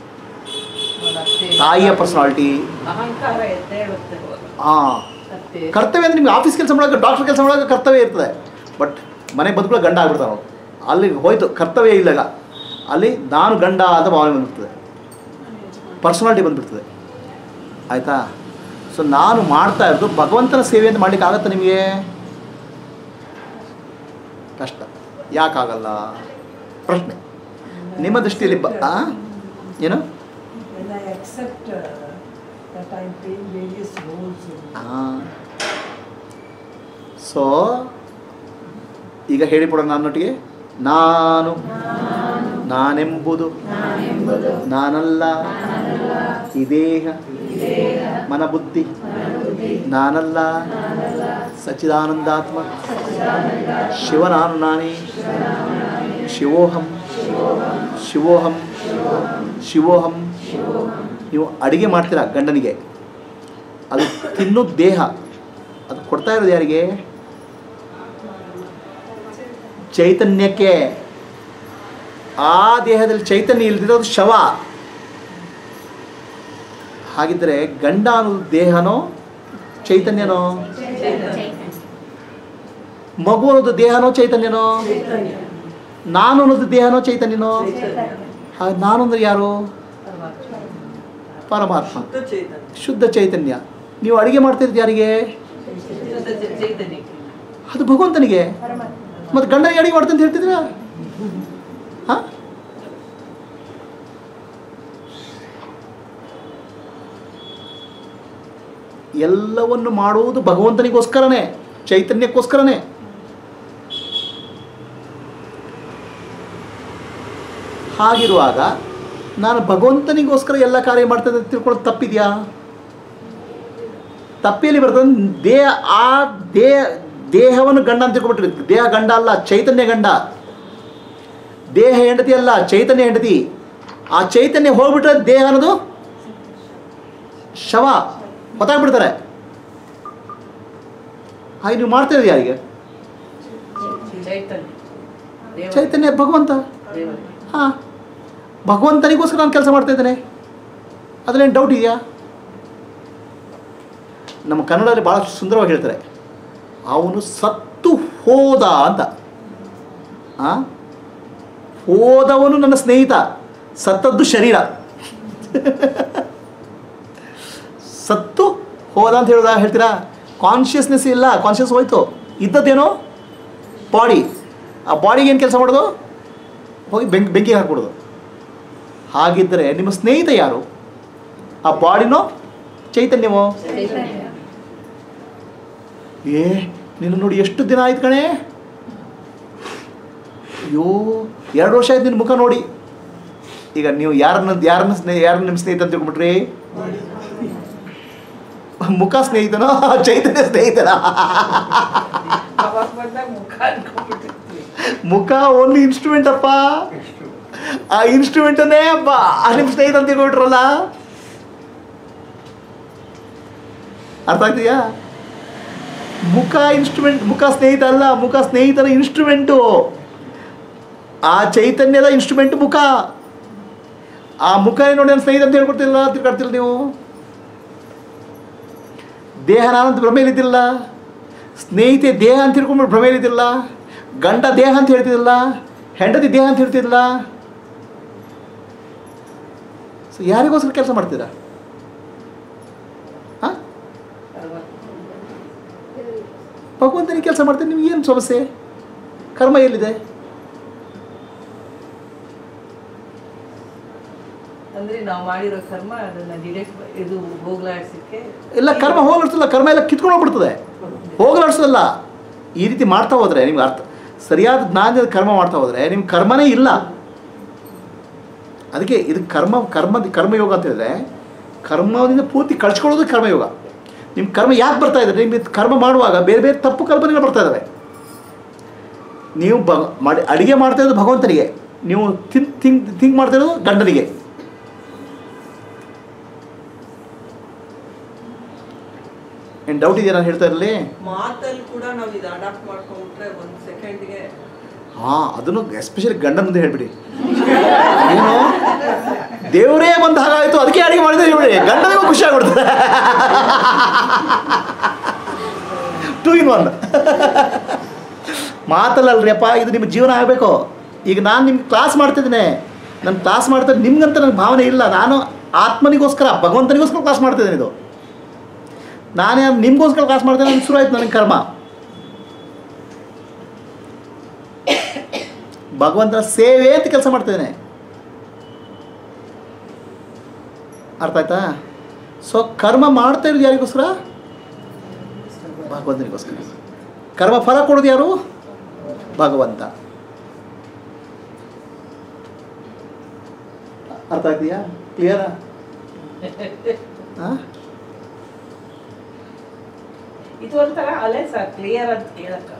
ತಾಯಿಯ ಪರ್ಸ್ನಾಲಿಟಿ. ಅಹಂಕಾರ ಎದ್ದೇಳುತ್ತೆ. ಹಾಂ, ಕರ್ತವ್ಯ ಅಂದರೆ ನಿಮ್ಗೆ ಆಫೀಸ್ ಕೆಲಸ ಮಾಡೋಕೆ, ಡಾಕ್ಟರ್ ಕೆಲಸ ಮಾಡೋಕೆ ಕರ್ತವ್ಯ ಇರ್ತದೆ. ಬಟ್ ಮನೆ ಬದುಕುಳ ಗಂಡ ಆಗ್ಬಿಡ್ತಾನೆ ಅವ್ರು, ಅಲ್ಲಿಗೆ ಹೋಯ್ತು, ಕರ್ತವ್ಯ ಇಲ್ಲಾಗ, ಅಲ್ಲಿ ನಾನು ಗಂಡ ಅಂತ ಭಾವನೆ ಬಂದ್ಬಿಡ್ತದೆ, ಪರ್ಸನಾಲಿಟಿ ಬಂದುಬಿಡ್ತದೆ, ಆಯಿತಾ? ಸೊ ನಾನು ಮಾಡ್ತಾ ಇರೋದು ಭಗವಂತನ ಸೇವೆ ಅಂತ ಮಾಡಲಿಕ್ಕೆ ಆಗುತ್ತಾ ನಿಮಗೆ? ಕಷ್ಟ. ಯಾಕಾಗಲ್ಲ? ಪ್ರಶ್ನೆ ನಿಮ್ಮ ದೃಷ್ಟಿಯಲ್ಲಿ ಬ ಏನು? ಹಾಂ, ಸೊ ಈಗ ಹೇಳಿಕೊಡೋಣ ನನ್ನೊಟ್ಟಿಗೆ. ನಾನು ನಾನೆಂಬುದು ನಾನಲ್ಲ, ಈ ದೇಹ ಮನಬುದ್ಧಿ ನಾನಲ್ಲ, ಸಚ್ಚಿದಾನಂದಾತ್ಮ ಶಿವ ನಾನು ನಾನೇ, ಶಿವೋಹಂ ಶಿವೋಹಂ ಶಿವೋಹಂ. ನೀವು ಅಡುಗೆ ಮಾಡ್ತೀರಾ ಗಂಡನಿಗೆ, ಅದು ತಿನ್ನೋದು ದೇಹ, ಅದು ಕೊಡ್ತಾ ಇರೋದು ಯಾರಿಗೆ? ಚೈತನ್ಯಕ್ಕೆ. ಆ ದೇಹದಲ್ಲಿ ಚೈತನ್ಯ ಇಲ್ದಿರೋದು ಶವ. ಹಾಗಿದ್ದರೆ ಗಂಡ ಅನ್ನೋದು ದೇಹನೋ ಚೈತನ್ಯನೋ? ಮಗು ಅನ್ನೋದು ದೇಹನೋ ಚೈತನ್ಯನೋ? ನಾನು ಅನ್ನೋದು ದೇಹನೋ ಚೈತನ್ಯನೋ? ಹಾಗೆ ನಾನು ಅಂದರೆ ಯಾರು? ಪರಮಾತ್ಮ, ಶುದ್ಧ ಚೈತನ್ಯ. ನೀವು ಅಡುಗೆ ಮಾಡ್ತಿರೋದು ಯಾರಿಗೆ? ಅದು ಭಗವಂತನಿಗೆ. ಮತ್ತು ಗಂಡನಿಗೆ ಅಡುಗೆ ಮಾಡ್ತೀನಿ ಅಂತ ಹೇಳ್ತಿದ್ರ? ಹಾಂ, ಎಲ್ಲವನ್ನು ಮಾಡುವುದು ಭಗವಂತನಿಗೋಸ್ಕರನೇ, ಚೈತನ್ಯಕ್ಕೋಸ್ಕರನೇ. ಹಾಗಿರುವಾಗ ನಾನು ಭಗವಂತನಿಗೋಸ್ಕರ ಎಲ್ಲ ಕಾರ್ಯ ಮಾಡ್ತೇನೆ ಅಂತ ತಿಳ್ಕೊಳ್ಳೋದು ತಪ್ಪಿದೆಯಾ? ತಪ್ಪಿಯಲ್ಲಿ ಬರ್ತದೆ. ದೇಹ, ಆ ದೇಹ ದೇಹವನ್ನು ಗಂಡ ಅಂತ ತಿಳ್ಕೊಬಿಟ್ರಿ. ದೇಹ ಗಂಡ ಅಲ್ಲ, ಚೈತನ್ಯ ಗಂಡ. ದೇಹ ಹೆಂಡತಿ ಅಲ್ಲ, ಚೈತನ್ಯ ಹೆಂಡತಿ. ಆ ಚೈತನ್ಯ ಹೋಗ್ಬಿಟ್ರೆ ದೇಹ ಅನ್ನೋದು ಶವ, ಹೊತ್ತಾಗ್ಬಿಡ್ತಾರೆ. ಹಾಗೆ ನೀವು ಮಾಡ್ತಿರೋದು ಯಾರಿಗೆ? ಚೈತನ್ಯ, ಭಗವಂತ. ಹಾಂ, ಭಗವಂತನಿಗೋಸ್ಕರ ನಾನು ಕೆಲಸ ಮಾಡ್ತಾ ಇದ್ದೇನೆ, ಅದರಲ್ಲೇನು ಡೌಟ್ ಇದೆಯಾ? ನಮ್ಮ ಕನ್ನಡದಲ್ಲಿ ಭಾಳ ಸುಂದರವಾಗಿ ಹೇಳ್ತಾರೆ, ಅವನು ಸತ್ತು ಹೋದ ಅಂತ. ಹಾಂ, ಹೋದವನು ನನ್ನ ಸ್ನೇಹಿತ, ಸತ್ತದ್ದು ಶರೀರ. ಸತ್ತು ಹೋದ ಅಂತ ಹೇಳೋದ ಹೇಳ್ತೀರಾ? ಕಾನ್ಷಿಯಸ್ನೆಸ್ ಇಲ್ಲ, ಕಾನ್ಷಿಯಸ್ ಹೋಯ್ತು. ಇದ್ದದ್ದೇನೋ ಬಾಡಿ. ಆ ಬಾಡಿಗೆ ಏನು ಕೆಲಸ ಮಾಡೋದು? ಹೋಗಿ ಬೆಂಕಿ ಬೆಂಕಿ ಹಾಕ್ಬಿಡೋದು. ಹಾಗಿದ್ದರೆ ನಿಮ್ಮ ಸ್ನೇಹಿತ ಯಾರು? ಆ ಬಾಡಿನೋ ಚೈತನ್ಯವೋ? ಏ ನಿನ್ನ ನೋಡಿ ಎಷ್ಟು ದಿನ ಆಯ್ತು ಕಣೆ, ಅಯ್ಯೋ ಎರಡು ವರ್ಷ ಆಯ್ತು ನಿನ್ನ ಮುಖ ನೋಡಿ. ಈಗ ನೀವು ಯಾರನ್ನ ಯಾರನ್ನ ಸ್ನೇಹ ಯಾರನ್ನ ನಿಮ್ಮ ಸ್ನೇಹಿತ ಅಂತ ತಿಳ್ಕೊಂಬಿಟ್ರಿ? ಮುಖ ಸ್ನೇಹಿತನೋ ಚೈತನ್ಯ ಸ್ನೇಹಿತನ? ಅವಾಗ ಬಂದಾಗ ಮುಖ ಅನ್ಕೊಂಡ್ಬಿಟ್ಟಿರ್ತೀವಿ. ಮುಖ ಓನ್ಲಿ ಇನ್ಸ್ಟ್ರೂಮೆಂಟ್ ಅಪ್ಪ. ಆ ಇನ್ಸ್ಟ್ರೂಮೆಂಟನ್ನೇ ಅಪ್ಪ ನಿಮ್ಮ ಸ್ನೇಹಿತ ಅಂತ ತಿಳ್ಕೊಬಿಟ್ರಲ್ಲ. ಅರ್ಥ ಆಗ್ತೀಯಾ? ಮುಖ ಇನ್ಸ್ಟ್ರೂಮೆಂಟ್, ಮುಖ ಸ್ನೇಹಿತ ಅಲ್ಲ, ಮುಖ ಸ್ನೇಹಿತನ ಇನ್ಸ್ಟ್ರೂಮೆಂಟು. ಆ ಚೈತನ್ಯದ ಇನ್ಸ್ಟ್ರೂಮೆಂಟ್ ಮುಖ. ಆ ಮುಖ ನೋಡಿ ನನ್ನ ಸ್ನೇಹಿತ ಅಂತ ಹೇಳ್ಕೊಡ್ತಿಲ್ಲ, ತಿಳ್ಕೊಡ್ತಿಲ್ಲ ನೀವು. ದೇಹ ನಾನಂತ ಭ್ರಮೆಯಲ್ಲಿದ್ದಿಲ್ಲ, ಸ್ನೇಹಿತೆ ದೇಹ ಅಂತ ತಿಳ್ಕೊಂಡ್ಬಿಟ್ಟು ಭ್ರಮೆಯಲ್ಲಿದ್ದಿಲ್ಲ, ಗಂಡ ದೇಹ ಅಂತ ಹೇಳ್ತಿದ್ದಿಲ್ಲ, ಹೆಂಡತಿ ದೇಹ ಅಂತ ಹೇಳ್ತಿದ್ದಿಲ್ಲ. ಸೊ ಯಾರಿಗೋಸ್ಕರ ಕೆಲಸ ಮಾಡ್ತೀರಾ? ಹಾಂ, ಭಗವಂತನಿಗೆ ಕೆಲಸ ಮಾಡ್ತೀನಿ. ನಿಮ್ಗೆ ಏನು ಸಮಸ್ಯೆ? ಕರ್ಮ ಎಲ್ಲಿದೆ? ಅಂದ್ರೆ ನಾವು ಮಾಡಿರೋ ಕರ್ಮ ಅದನ್ನ ಡಿರೆಕ್ಟ್ ಇದು ಹೋಗ್ಲಾಡ್ಸಕ್ಕೆ ಇಲ್ಲ, ಕರ್ಮ ಹೋಗ್ಲಾಡ್ಸಲ್ಲ, ಕರ್ಮ ಎಲ್ಲ ಕಿತ್ಕೊಂಡು ಹೋಗ್ಬಿಡ್ತದೆ. ಹೋಗ್ಲಾಡ್ಸೋದಲ್ಲ, ಈ ರೀತಿ ಮಾಡ್ತಾ ಹೋದರೆ ನಿಮ್ಗೆ ಅರ್ಥ ಸರಿಯಾದ ಜ್ಞಾನದ ಕರ್ಮ ಮಾಡ್ತಾ ಹೋದರೆ ನಿಮ್ಗೆ ಕರ್ಮನೇ ಇಲ್ಲ. ಅದಕ್ಕೆ ಇದು ಕರ್ಮ ಕರ್ಮ ಕರ್ಮಯೋಗ ಅಂತ ಹೇಳಿದ್ರೆ ಕರ್ಮದಿಂದ ಪೂರ್ತಿ ಕಳ್ಸ್ಕೊಳ್ಳೋದು ಕರ್ಮಯೋಗ. ನಿಮ್ಮ ಕರ್ಮ ಯಾಕೆ ಬರ್ತಾ ಇದ್ದಾರೆ? ನಿಮಗೆ ಕರ್ಮ ಮಾಡುವಾಗ ಬೇರೆ ಬೇರೆ ತಪ್ಪು ಕಲ್ಪನೆಗಳು ಬರ್ತಾ ಇದ್ದಾವೆ. ನೀವು ಬ ಮಾಡಿ ಅಡುಗೆ ಮಾಡ್ತಾ ಇರೋದು ಭಗವಂತನಿಗೆ, ನೀವು ತಿನ್ ಥಿಂಕ್ ಥಿಂಕ್ ಮಾಡ್ತಾ ಇರೋದು ಗಂಡನಿಗೆ. ಏನು ಡೌಟ್ ಇದೆಯಾ ನಾನು ಹೇಳ್ತಾ ಇರಲಿ? ಮಾತಲ್ಲಿ ಕೂಡ ನಾವು ಇದು ಅಡಾಪ್ಟ್ ಮಾಡ್ಕೊಂಡ್ರೆ ಒಂದು ಸೆಕೆಂಡ್ಗೆ. ಹಾಂ, ಅದನ್ನು ಎಸ್ಪೆಷಲಿ ಗಂಡನ ಮುಂದೆ ಹೇಳ್ಬಿಡಿ. ಏನು ದೇವರೇ ಬಂದ ಹಾಗಾಯಿತು, ಅದಕ್ಕೆ ಅಡುಗೆ ಮಾಡಿದ್ರೆ ಹೇಳ್ಬಿಡಿ, ಗಂಡನಿಗೂ ಖುಷಿ ಆಗ್ಬಿಡ್ತದೆ. Two in one. ಮಾತಲ್ಲಲ್ರಿ ಅಪ್ಪ, ಇದು ನಿಮ್ಮ ಜೀವನ ಆಗಬೇಕು. ಈಗ ನಾನು ನಿಮ್ಗೆ ಕ್ಲಾಸ್ ಮಾಡ್ತಿದ್ದೀನಿ, ನಾನು ಕ್ಲಾಸ್ ಮಾಡ್ತಾ ನಿಮ್ಗಂತ ನನಗೆ ಭಾವನೆ ಇಲ್ಲ. ನಾನು ಆತ್ಮನಿಗೋಸ್ಕರ ಭಗವಂತನಿಗೋಸ್ಕರ ಕ್ಲಾಸ್ ಮಾಡ್ತಿದ್ದೀನಿ. ಇದು ನಾನೇ ನಿಮಗೋಸ್ಕರ ಕ್ಲಾಸ್ ಮಾಡ್ತೇನೆ, ನನಗೆ ಶುರು ಆಯ್ತು ನನಗೆ ಕರ್ಮ. ಭಗವಂತನ ಸೇವೆ ಅಂತ ಕೆಲಸ ಮಾಡ್ತಿದ್ದೇನೆ. ಅರ್ಥ ಆಯ್ತಾ? ಸೊ ಕರ್ಮ ಮಾಡ್ತಾ ಇರೋದು ಯಾರಿಗೋಸ್ಕರ? ಭಗವಂತನಿಗೋಸ್ಕರ. ಕರ್ಮ ಫಲ ಕೊಡೋದು ಯಾರು? ಭಗವಂತ. ಅರ್ಥ ಆಗ್ತೀಯಾ? ಕ್ಲಿಯರಾ? ಹಾಂ, ಇದು ಒಂಥರ ಅಲೆ ಸರ್, ಕ್ಲಿಯರ್ ಅಂತ ಕೇಳಕ್ಕಾಗಲ್ಲ.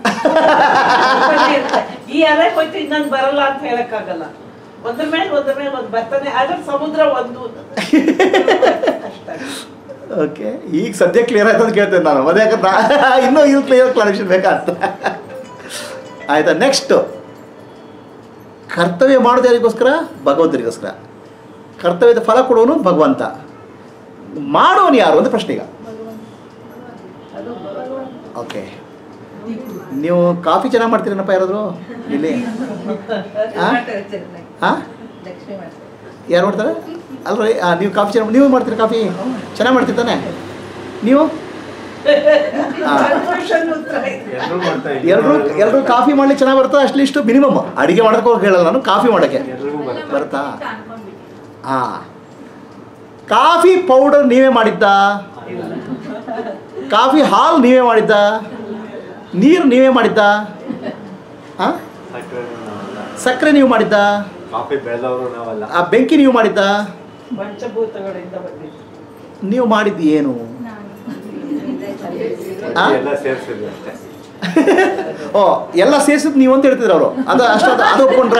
ಈ ಅಲೆ ಹೋಯ್ತು ಇನ್ನೊಂದು ಬರಲ್ಲ ಅಂತ ಹೇಳಕ್ಕಾಗಲ್ಲ. ಒಂದ್ರ ಮೇಲೆ ಒಂದ್ರ ಮೇಲೆ ಒಂದು ಬರ್ತಾನೆ, ಆದ್ರೆ ಸಮುದ್ರ ಒಂದು ಅಷ್ಟೇ. ಓಕೆ, ಈಗ ಸದ್ಯ ಕ್ಲಿಯರ್ ಆಯ್ತು ಅಂತ ಕೇಳ್ತೇನೆ ನಾನು. ಅದೇ ಯಾಕಂದ್ರೆ ಇನ್ನೂ ಇದು ಕ್ಲಿಯರ್ ಕ್ಲಾರಿಫಿಕೇಶನ್ ಬೇಕಾಗ್ತ. ಆಯ್ತಾ? ನೆಕ್ಸ್ಟು, ಕರ್ತವ್ಯ ಮಾಡೋದು ಯಾರಿಗೋಸ್ಕರ? ಭಗವಂತನಿಗೋಸ್ಕರ. ಕರ್ತವ್ಯದ ಫಲ ಕೊಡೋನು ಭಗವಂತ. ಮಾಡೋನು ಯಾರು ಅಂತ ಪ್ರಶ್ನೆ ಈಗ. ಓಕೆ, ನೀವು ಕಾಫಿ ಚೆನ್ನಾಗಿ ಮಾಡ್ತೀರೇನಪ್ಪ ಯಾರಾದರೂ ಇಲ್ಲಿ? ಹಾಂ ಹಾಂ, ಯಾರು ಮಾಡ್ತಾರೆ? ಅಲ್ರಿ, ನೀವು ಕಾಫಿ ಚೆನ್ನಾಗಿ ನೀವು ಮಾಡ್ತೀರಿ? ಕಾಫಿ ಚೆನ್ನಾಗಿ ಮಾಡ್ತೀರಿ ತಾನೆ ನೀವು? ಎಲ್ಲರೂ ಎಲ್ಲರೂ ಕಾಫಿ ಮಾಡ್ಲಿಕ್ಕೆ ಚೆನ್ನಾಗಿ ಬರ್ತದೆ. ಅಟ್ಲೀಸ್ಟ್ ಮಿನಿಮಮ್ ಅಡುಗೆ ಮಾಡೋಕ್ಕೆ ಹೋಗಿ ಹೇಳಲ್ಲ ನಾನು, ಕಾಫಿ ಮಾಡೋಕ್ಕೆ ಬರ್ತಾ? ಹಾಂ, ಕಾಫಿ ಪೌಡರ್ ನೀವೇ ಮಾಡಿದ್ದ? ಕಾಫಿ ಹಾಲು ನೀವೇ ಮಾಡಿದ್ದ? ನೀರು ನೀವೇ ಮಾಡಿದ್ದ? ಹಾಂ, ಸಕ್ಕರೆ ನೀವು ಮಾಡಿದ್ದ? ಆ ಬೆಂಕಿ ನೀವು ಮಾಡಿದ್ದ? ಪಂಚಭೂತಗಳಿಂದ ಬಂದಿದ್ದು. ನೀವು ಮಾಡಿದ್ದು ಏನು? ಓ, ಎಲ್ಲ ಸೇರಿಸಿದ್ ನೀವು ಅಂತ ಹೇಳ್ತಿದ್ರು ಅವರು. ಅದು ಅಷ್ಟ ಅದು ಒಪ್ಕೊಂಡ್ರ?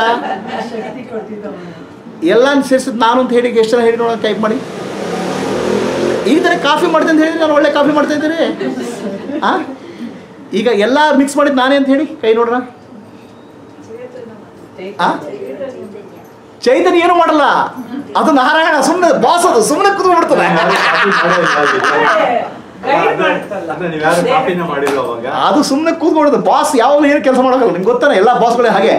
ಎಲ್ಲ ಸೇರಿಸಿದ್ ನಾನು ಅಂತ ಹೇಳಿ ಎಷ್ಟು ಜನ ಹೇಳಿ ನೋಡೋಣ, ಟೈಪ್ ಮಾಡಿ. ಈ ಥರ ಕಾಫಿ ಮಾಡ್ತೀನಿ ಅಂತ ಹೇಳಿ ನಾನು ಒಳ್ಳೆ ಕಾಫಿ ಮಾಡ್ತಾ ಇದ್ದೀನಿ. ಹಾಂ, ಈಗ ಎಲ್ಲ ಮಿಕ್ಸ್ ಮಾಡಿದ್ದು ನಾನೇ ಅಂತ ಹೇಳಿ ಕೈ ನೋಡ್ರ. ಹಾಂ, ಚೈತನ್ಯ ಏನು ಮಾಡಲ್ಲ, ಅದು ನಾರಾಯಣ. ಸುಮ್ಮನೆ ಬಾಸ್, ಅದು ಸುಮ್ಮನೆ ಕೂತ್ಕೊಂಡ್ಬಿಡ್ತದೆ. ಅದು ಸುಮ್ಮನೆ ಕೂತ್ಕೊಂಡ್ಬಿಡ್ತದೆ. ಬಾಸ್ ಯಾವಾಗ ಏನು ಕೆಲಸ ಮಾಡೋಕ್ಕಲ್ಲ. ನಿಮ್ಗೆ ಗೊತ್ತಾನೆ, ಎಲ್ಲ ಬಾಸ್ಗಳೇ ಹಾಗೆ.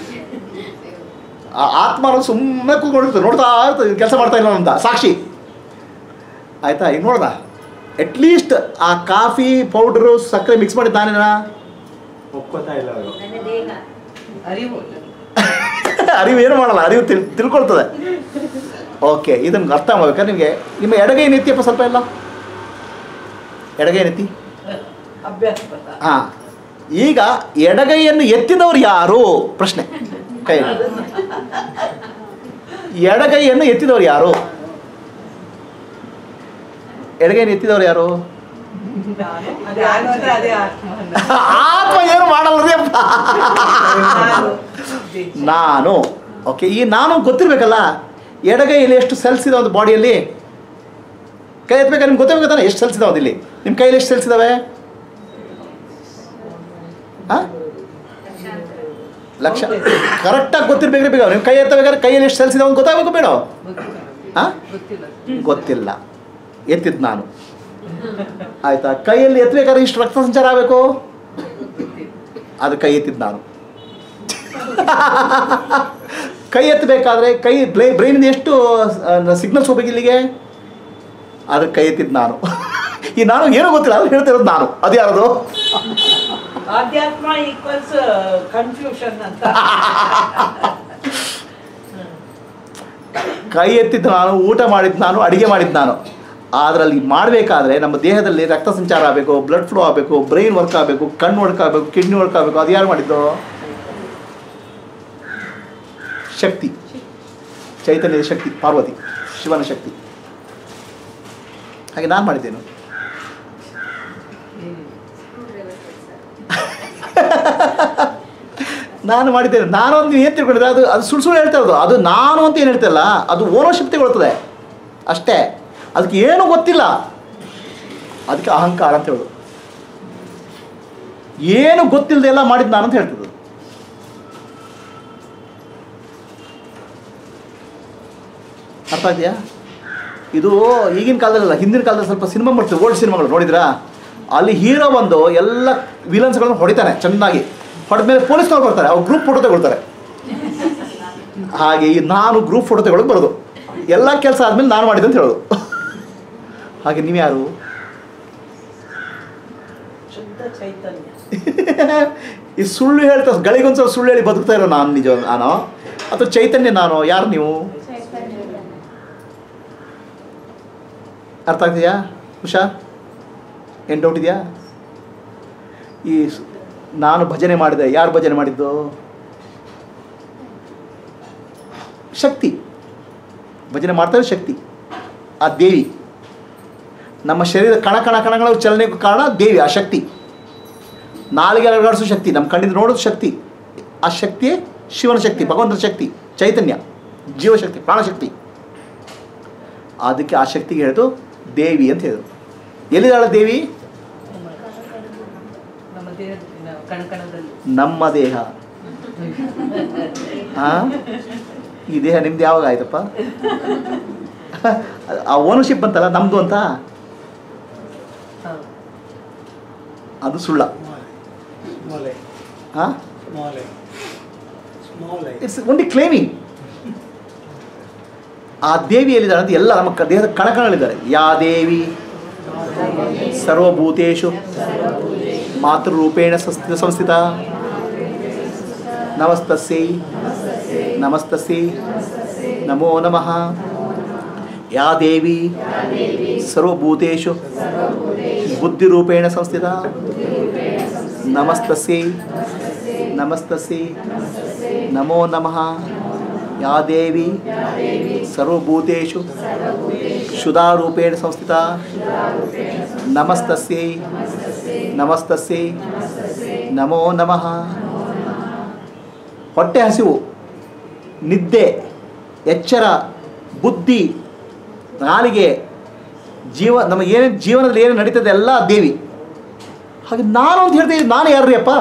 ಆತ್ಮ ಸುಮ್ಮನೆ ಕೂತ್ಕೊಂಡಿರ್ತದೆ, ನೋಡ್ತಾ ಇರ್ತದೆ, ಕೆಲಸ ಮಾಡ್ತಾ ಇಲ್ಲ ಅಂತ ಸಾಕ್ಷಿ. ಆಯ್ತಾ? ಈಗ ನೋಡ್ದ, ಅಟ್ಲೀಸ್ಟ್ ಆ ಕಾಫಿ ಪೌಡರು ಸಕ್ಕರೆ ಮಿಕ್ಸ್ ಮಾಡಿ ತಾನೇನಾ ಒಪ್ಕೋತಾ ಇಲ್ಲ ಅವರು. ಅರಿವು ಅರಿವು ಏನು ಮಾಡಲ್ಲ, ಅರಿವು ತಿಳ್ ತಿಳ್ಕೊಳ್ತದೆ. ಓಕೆ, ಇದನ್ನು ಅರ್ಥ ಮಾಡ್ಬೇಕಾದ್ರೆ ನಿಮಗೆ ನಿಮ್ಮ ಎಡಗೈ ನೆತ್ತಿಯಪ್ಪ ಸ್ವಲ್ಪ ಎಲ್ಲ ಎಡಗೈ ನೆತ್ತಿ. ಅಭ್ಯಾಸ. ಹಾಂ, ಈಗ ಎಡಗೈಯನ್ನು ಎತ್ತಿದವರು ಯಾರು? ಪ್ರಶ್ನೆ. ಕೈ ಎಡಗೈಯನ್ನು ಎತ್ತಿದವರು ಯಾರು? ಎಡಗೈನ ಎತ್ತಿದವ್ರು ಯಾರು? ಅದೇ ನಾನು ಅಂದ್ರೆ ಅದೇ ಆತ್ಮ. ಆತ್ಮ ಏನು ಮಾಡಲ್ರಿ ಅಪ್ಪ. ನಾನು ಓಕೆ, ಈ ನಾನು ಗೊತ್ತಿರ್ಬೇಕಲ್ಲ. ಎಡಗೈಯಲ್ಲಿ ಎಷ್ಟು ಸೆಲ್ಸ್ ಇದೆ ಒಂದು ಬಾಡಿಯಲ್ಲಿ? ಕೈ ಎತ್ತಬೇಕಾದ್ರೆ ನಿಮ್ಗೆ ಗೊತ್ತಿರ್ಬೇಕು ತಾನೆ ಎಷ್ಟು ಸೆಲ್ಸ್ ಇದಾವೆ ಇಲ್ಲಿ. ನಿಮ್ಮ ಕೈಯಲ್ಲಿ ಎಷ್ಟು ಸೆಲ್ಸ್ ಇದಾವೆ? ಹಾಂ, ಲಕ್ಷ. ಕರೆಕ್ಟಾಗಿ ಗೊತ್ತಿರ್ಬೇಕ್ರಿ ಬೇಗ. ನಿಮ್ಮ ಕೈ ಎತ್ತಬೇಕಾದ್ರೆ ಕೈಯಲ್ಲಿ ಎಷ್ಟು ಸೆಲ್ಸ್ ಇದಾವೆ ಅಂತ ಗೊತ್ತಾಗಬೇಕು ಬೇಡ? ಹಾಂ, ಗೊತ್ತಿಲ್ಲ. ಎತ್ತಿದ್ದು ನಾನು, ಆಯ್ತಾ? ಕೈಯಲ್ಲಿ ಎತ್ತಬೇಕಾದ್ರೆ ಇಷ್ಟು ರಕ್ತ ಸಂಚಾರ ಆಗಬೇಕು, ಅದು ಕೈ ಎತ್ತಿದ್ದು ನಾನು. ಕೈ ಎತ್ತಬೇಕಾದ್ರೆ ಕೈ ಬ್ರೈ ಬ್ರೈನಿಂದ ಎಷ್ಟು ಸಿಗ್ನಲ್ಸ್ ಹೋಗ್ಬೇಕು ಇಲ್ಲಿಗೆ, ಅದ್ರ ಕೈ ಎತ್ತಿದ್ದು ನಾನು. ಈ ನಾನು ಏನೂ ಗೊತ್ತಿಲ್ಲ, ಅದು ಹೇಳ್ತಿರೋದು ನಾನು. ಅದು ಯಾರದು? ಆಧ್ಯಾತ್ಮ ಈಕ್ವಲ್ಸ್ ಕನ್ಫ್ಯೂಷನ್ ಅಂತ. ಕೈ ಎತ್ತಿದ್ದು ನಾನು, ಊಟ ಮಾಡಿದ್ದು ನಾನು, ಅಡುಗೆ ಮಾಡಿದ್ದು ನಾನು. ಅದರಲ್ಲಿ ಮಾಡಬೇಕಾದ್ರೆ ನಮ್ಮ ದೇಹದಲ್ಲಿ ರಕ್ತ ಸಂಚಾರ ಆಗಬೇಕು, ಬ್ಲಡ್ ಫ್ಲೋ ಆಗಬೇಕು, ಬ್ರೈನ್ ವರ್ಕ್ ಆಗಬೇಕು, ಕಣ್ಣು ವರ್ಕ್ ಆಗಬೇಕು, ಕಿಡ್ನಿ ವರ್ಕ್ ಆಗಬೇಕು. ಅದು ಯಾರು ಮಾಡಿದ್ದು? ಶಕ್ತಿ, ಚೈತನ್ಯದ ಶಕ್ತಿ, ಪಾರ್ವತಿ, ಶಿವನ ಶಕ್ತಿ. ಹಾಗೆ ನಾನು ಮಾಡಿದ್ದೇನು? ನಾನು ಮಾಡಿದ್ದೇನೆ. ನಾನು ಒಂದು ಏನು ತಿಳ್ಕೊಂಡಿದ್ದೆ, ಅದು ಅದು ಸುಳ್ಳು ಸುಳ್ಳು ಹೇಳ್ತಾ ಇರೋದು. ಅದು ನಾನು ಅಂತ ಏನು ಹೇಳ್ತಿಲ್ಲ, ಅದು ಓನರ್ಶಿಪ್ ತಗೊಳ್ತದೆ ಅಷ್ಟೇ. ಅದಕ್ಕೆ ಏನೂ ಗೊತ್ತಿಲ್ಲ, ಅದಕ್ಕೆ ಅಹಂಕಾರ ಅಂತ ಹೇಳೋದು. ಏನು ಗೊತ್ತಿಲ್ಲದೆ ಎಲ್ಲ ಮಾಡಿದ್ದು ನಾನು ಅಂತ ಹೇಳ್ತದೆ. ಅರ್ಥ ಇದೆಯಾ? ಇದು ಈಗಿನ ಕಾಲದಲ್ಲ, ಹಿಂದಿನ ಕಾಲದಲ್ಲಿ ಸ್ವಲ್ಪ ಸಿನಿಮಾ ಮಾಡ್ತೀವಿ, ಓಲ್ಡ್ ಸಿನಿಮಾಗಳು ನೋಡಿದ್ರಾ? ಅಲ್ಲಿ ಹೀರೋ ಬಂದು ಎಲ್ಲ ವಿಲನ್ಸ್ಗಳನ್ನು ಹೊಡಿತಾನೆ ಚೆನ್ನಾಗಿ. ಹೊಡೆದ್ಮೇಲೆ ಪೊಲೀಸ್ನವ್ರು ಬರ್ತಾರೆ, ಅವ್ರು ಗ್ರೂಪ್ ಫೋಟೋ ತಗೊಳ್ತಾರೆ. ಹಾಗೆ ಈ ನಾನು ಗ್ರೂಪ್ ಫೋಟೋ ತಗೊಳಕ್ಕೆ ಬರೋದು, ಎಲ್ಲ ಕೆಲಸ ಆದಮೇಲೆ ನಾನು ಮಾಡಿದೆ ಅಂತ ಹೇಳೋದು. ಹಾಗೆ ನೀವು ಯಾರು? ಶುದ್ಧ ಚೈತನ್ಯ. ಈ ಸುಳ್ಳು ಹೇಳ್ತಾ ಗಳಿಗೊಂದ್ಸಲ ಸುಳ್ಳು ಹೇಳಿ ಬದುಕ್ತಾ ಇರೋ ನಾನು ನಿಜ ನಾನು, ಅಥವಾ ಚೈತನ್ಯ ನಾನು? ಯಾರು ನೀವು? ಅರ್ಥ ಆಗ್ತಿದೆಯಾ ಉಷಾ? ಏನು ಡೌಟ್ ಇದೆಯಾ? ಈ ನಾನು ಭಜನೆ ಮಾಡಿದೆ, ಯಾರು ಭಜನೆ ಮಾಡಿದ್ದು? ಶಕ್ತಿ. ಭಜನೆ ಮಾಡ್ತಾರೆ ಶಕ್ತಿ, ಆ ದೇವಿ. ನಮ್ಮ ಶರೀರ ಕಣ ಕಣ ಕಣಗಳ ಚಲನೆಗೂ ಕಾರಣ ದೇವಿ, ಆ ಶಕ್ತಿ. ನಾಲಿಗೆ ಅಲುಗಾಡಿಸೋ ಶಕ್ತಿ, ನಮ್ಮ ಕಣ್ಣಿಂದ ನೋಡೋದು ಶಕ್ತಿ. ಆ ಶಕ್ತಿಯೇ ಶಿವನ ಶಕ್ತಿ, ಭಗವಂತನ ಶಕ್ತಿ, ಚೈತನ್ಯ, ಜೀವಶಕ್ತಿ, ಪ್ರಾಣಶಕ್ತಿ. ಅದಕ್ಕೆ ಆ ಶಕ್ತಿಗೆ ಹೇಳಿದು ದೇವಿ ಅಂತ ಹೇಳಿದ್ರು. ಎಲ್ಲಿದ್ದಾಳೆ ದೇವಿ? ನಮ್ಮ ದೇಹದ ಕಣಕಣದಲ್ಲಿ. ನಮ್ಮ ದೇಹ. ಹಾಂ, ಈ ದೇಹ ನಿಮ್ದು ಯಾವಾಗ ಆಯ್ತಪ್ಪ? ಆ ಓನರ್ಶಿಪ್ ಬಂತಲ್ಲ ನಮ್ಮದು ಅಂತ, ಅದು ಸುಳ್ಳ. ಹಾಂ, ಇಟ್ಸ್ ಓನ್ಲಿ ಕ್ಲೇಮಿಂಗ್. ಆ ದೇವಿ ಎಲ್ಲಿದ್ದಾಳೆ ಅಂತ ಎಲ್ಲ ನಮ್ಮ ದೇಹದ ಕಣಕಣಗಳಿದ್ದಾರೆ. ಯಾ ದೇವಿ ಸರ್ವಭೂತೇಷು ಮಾತೃರೂಪೇಣ ಸಂಸ್ಥಿತ ಸಂಸ್ಥಿತ ನಮಸ್ತಸ್ಯೈ ನಮಸ್ತಸ್ಯೈ ನಮೋ ನಮಃ. ಯಾ ದೇವಿ ಸರ್ವಭೂತೇಷು ಬುದ್ಧಿರೂಪೇಣ ಸಂಸ್ಥಿತ ನಮಸ್ತಸ್ಯೈ ನಮಸ್ತಸ್ಯೈ ನಮೋ ನಮಃ. ಯಾ ದೇವಿ ಸರ್ವಭೂತೇಷು ಕ್ಷುಧಾರೂಪೇಣ ಸಂಸ್ಥಿತ ನಮಸ್ತಸ್ಯೈ ನಮಸ್ತಸ್ಯೈ ನಮೋ ನಮಃ. ಹೊಟ್ಟೆ ಹಸಿವು, ನಿದ್ದೆ, ಎಚ್ಚರ, ಬುದ್ಧಿ, ನಾಲಿಗೆ, ಜೀವ, ನಮ್ಮ ಏನೇನು ಜೀವನದಲ್ಲಿ ಏನೇನು ನಡೀತದೆ ಎಲ್ಲ ದೇವಿ. ಹಾಗೆ ನಾನು ಅಂತ ಹೇಳ್ತೀವಿ, ನಾನು ಯಾರ್ರೀ ಅಪ್ಪ?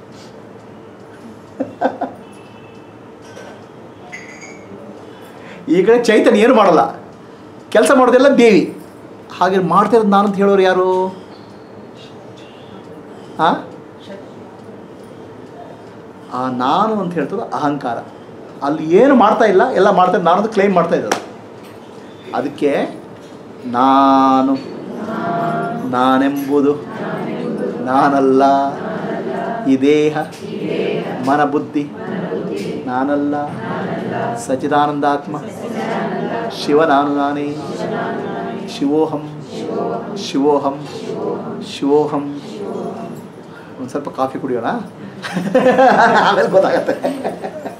ಈ ಕಡೆ ಚೈತನ್ಯ ಏನು ಮಾಡಲ್ಲ, ಕೆಲಸ ಮಾಡೋದೆಲ್ಲ ದೇವಿ. ಹಾಗೆ ಮಾಡ್ತಾ ಇರೋದು ನಾನು ಅಂತ ಹೇಳೋರು ಯಾರು? ಹಾಂ, ಆ ನಾನು ಅಂತ ಹೇಳ್ತದೆ ಅಹಂಕಾರ. ಅಲ್ಲಿ ಏನು ಮಾಡ್ತಾ ಇಲ್ಲ, ಎಲ್ಲ ಮಾಡ್ತಾ ನಾನು ಅಂತ ಕ್ಲೈಮ್ ಮಾಡ್ತಾ ಇದ್ದದು. ಅದಕ್ಕೆ ನಾನು ನಾನೆಂಬುದು ನಾನಲ್ಲ, ಈ ದೇಹ ಮನ ಬುದ್ಧಿ ನಾನಲ್ಲ, ಸಚ್ಚಿದಾನಂದಾತ್ಮ ಶಿವ ನಾನು ನಾನೇ, ಶಿವೋಹಂ ಶಿವೋಹಂ ಶಿವೋಹಂ. ಒಂದು ಸ್ವಲ್ಪ ಕಾಫಿ ಕುಡಿಯೋಣ, ಆಮೇಲೆ ಗೊತ್ತಾಗತ್ತೆ.